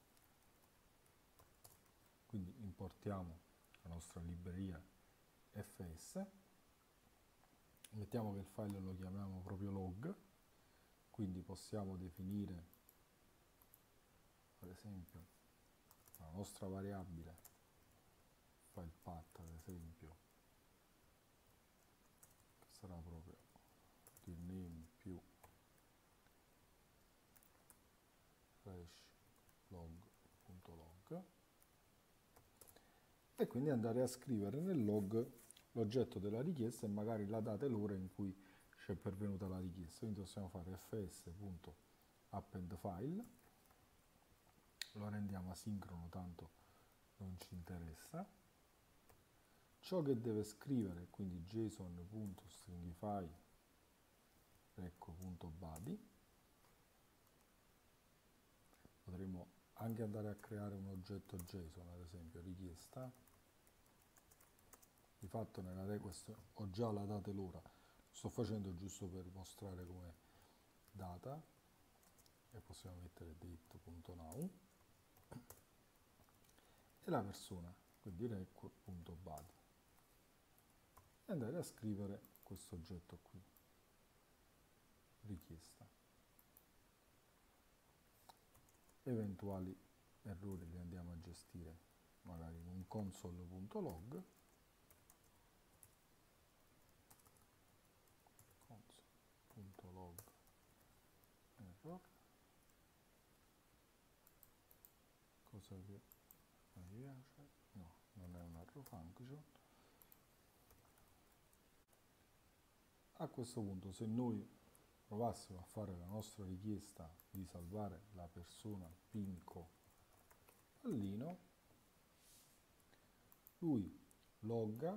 Quindi importiamo la nostra libreria fs, mettiamo che il file lo chiamiamo proprio log, quindi possiamo definire ad esempio la nostra variabile file path, ad esempio, che sarà proprio il name più /log.log, e quindi andare a scrivere nel log l'oggetto della richiesta e magari la data e l'ora in cui ci è pervenuta la richiesta. Quindi possiamo fare fs.appendFile, lo rendiamo asincrono, tanto non ci interessa. Ciò che deve scrivere, quindi json.stringify requa.body. Potremmo anche andare a creare un oggetto JSON, ad esempio richiesta. Di fatto nella request ho già la data e l'ora, sto facendo giusto per mostrare come data, e possiamo mettere date.now e la persona, quindi requa.body, e andare a scrivere questo oggetto qui, richiesta. Eventuali errori li andiamo a gestire magari in un console.log, console.log error, cosa che non mi piace, no, non è un arrow function. A questo punto, se noi provassimo a fare la nostra richiesta di salvare la persona Pinco pallino, lui logga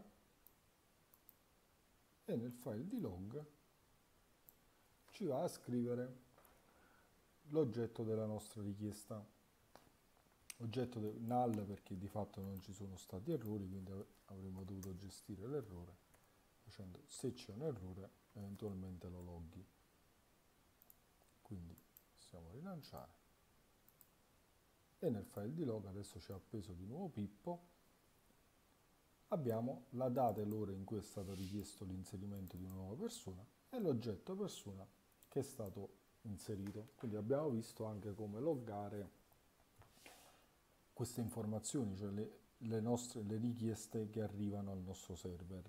e nel file di log ci va a scrivere l'oggetto della nostra richiesta. Oggetto null perché di fatto non ci sono stati errori, quindi avremmo dovuto gestire l'errore facendo se c'è un errore eventualmente lo loghi. Quindi possiamo rilanciare e nel file di log adesso ci ha appeso di nuovo Pippo. Abbiamo la data e l'ora in cui è stato richiesto l'inserimento di una nuova persona e l'oggetto persona che è stato inserito. Quindi abbiamo visto anche come loggare queste informazioni, cioè le richieste che arrivano al nostro server.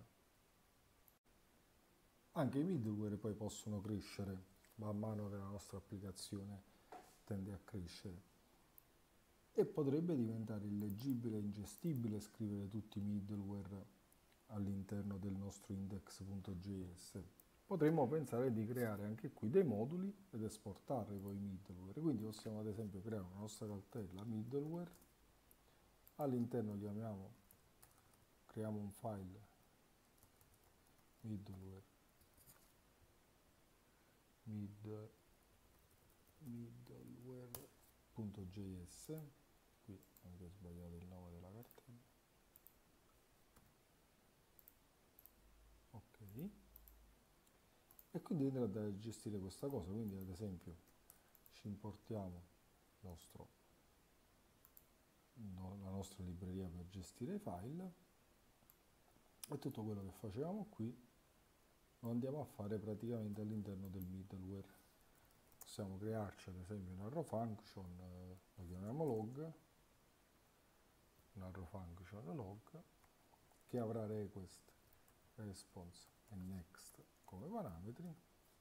Anche i middleware poi possono crescere man mano che la nostra applicazione tende a crescere e potrebbe diventare illeggibile e ingestibile scrivere tutti i middleware all'interno del nostro index.js. Potremmo pensare di creare anche qui dei moduli ed esportarli poi i middleware, quindi possiamo ad esempio creare una nostra cartella middleware, all'interno creiamo un file middleware.js, qui anche ho sbagliato il nome della cartella, ok, e quindi andrà a gestire questa cosa. Quindi ad esempio ci importiamo la nostra libreria per gestire i file e tutto quello che facevamo qui lo andiamo a fare praticamente all'interno del middleware. Possiamo crearci ad esempio un arrow function, lo chiamiamo log, un arrow function log che avrà request, response e next come parametri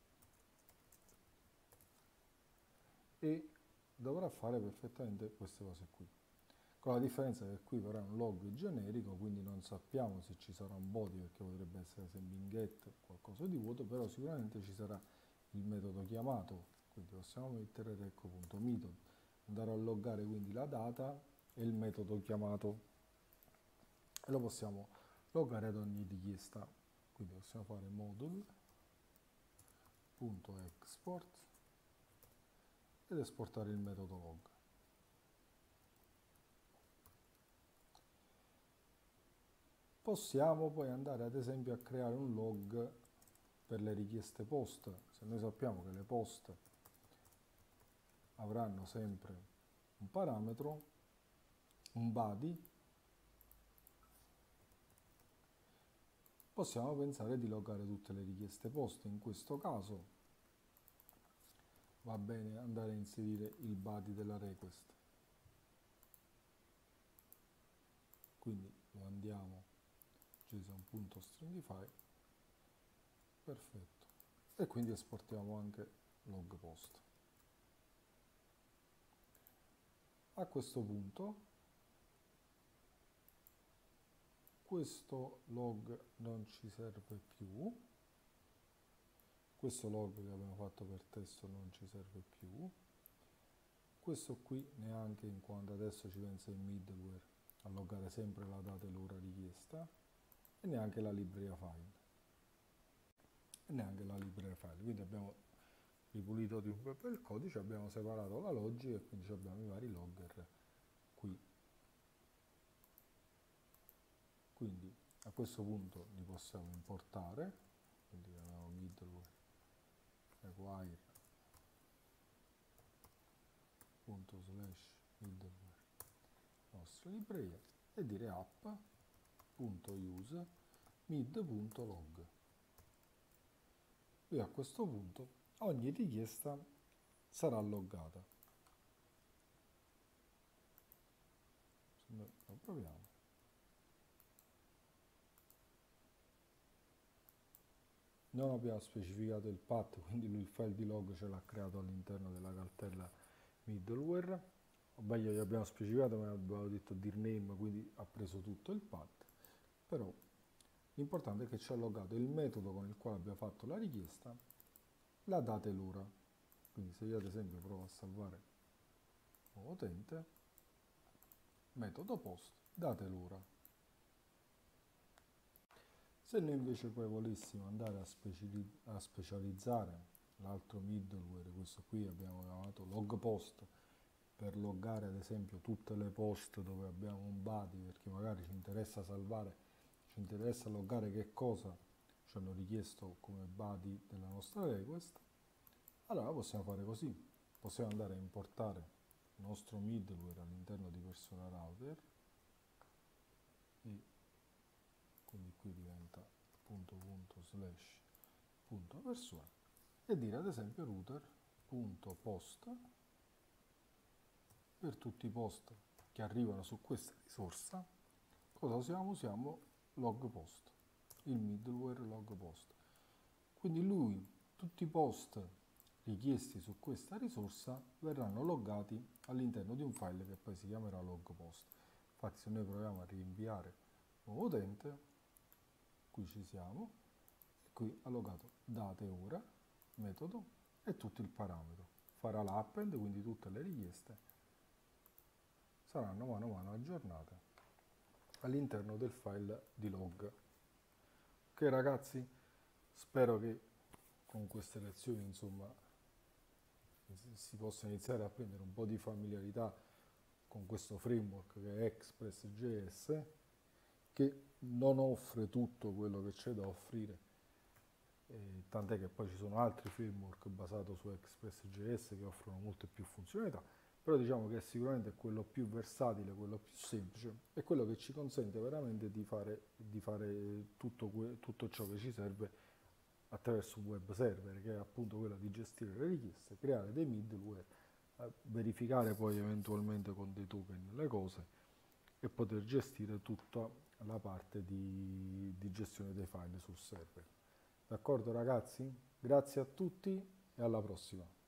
e dovrà fare perfettamente queste cose qui, con la differenza che qui però è un log generico, quindi non sappiamo se ci sarà un body perché potrebbe essere sempre in get qualcosa di vuoto, però sicuramente ci sarà il metodo chiamato, quindi possiamo mettere reco.method, andare a loggare quindi la data e il metodo chiamato e lo possiamo loggare ad ogni richiesta, quindi possiamo fare module.export ed esportare il metodo log. Possiamo poi andare ad esempio a creare un log per le richieste post. Se noi sappiamo che le post avranno sempre un parametro, un body, possiamo pensare di loggare tutte le richieste post. In questo caso va bene andare a inserire il body della request. Quindi lo andiamo json.stringify, perfetto, e quindi esportiamo anche log post. A questo punto questo log non ci serve più, questo log che abbiamo fatto per testo non ci serve più, questo qui neanche, in quanto adesso ci pensa il middleware a loggare sempre la data e l'ora richiesta, e neanche la libreria file. Quindi abbiamo ripulito di un po' il codice, abbiamo separato la logica e quindi abbiamo i vari logger qui. Quindi a questo punto li possiamo importare, quindi chiamiamo middleware require./middleware nostra libreria e dire app.use mid.log. E a questo punto ogni richiesta sarà loggata. Se noi lo proviamo, non abbiamo specificato il path, quindi lui il file di log ce l'ha creato all'interno della cartella middleware, o meglio gli abbiamo specificato ma abbiamo detto dir name, quindi ha preso tutto il path, però l'importante è che ci ha loggato il metodo con il quale abbiamo fatto la richiesta, la data e l'ora. Quindi se io ad esempio provo a salvare nuovo utente, metodo post, date l'ora. Se noi invece poi volessimo andare a specializzare l'altro middleware, questo qui abbiamo chiamato log post, per loggare ad esempio tutte le post dove abbiamo un body, perché magari ci interessa salvare, ci interessa loggare che cosa ci hanno richiesto come body della nostra request, allora possiamo fare così, possiamo andare a importare il nostro middleware all'interno di persona router e quindi qui diventa ./persona e dire ad esempio router.post per tutti i post che arrivano su questa risorsa. Cosa usiamo? Usiamo log post, il middleware log post. Quindi tutti i post richiesti su questa risorsa verranno loggati all'interno di un file che poi si chiamerà log post. Infatti se noi proviamo a rinviare nuovo utente, qui ci siamo, e qui ha loggato date ora, metodo e tutto il parametro. Farà l'append, quindi tutte le richieste saranno mano a mano aggiornate all'interno del file di log. Ok ragazzi, spero che con queste lezioni insomma si possa iniziare a prendere un po' di familiarità con questo framework che è Express.js, che non offre tutto quello che c'è da offrire, tant'è che poi ci sono altri framework basati su Express.js che offrono molte più funzionalità, però diciamo che è sicuramente quello più versatile, quello più semplice e quello che ci consente veramente di fare tutto ciò che ci serve attraverso un web server, che è appunto quello di gestire le richieste, creare dei middleware, verificare poi eventualmente con dei token le cose e poter gestire tutta la parte di gestione dei file sul server. D'accordo ragazzi? Grazie a tutti e alla prossima.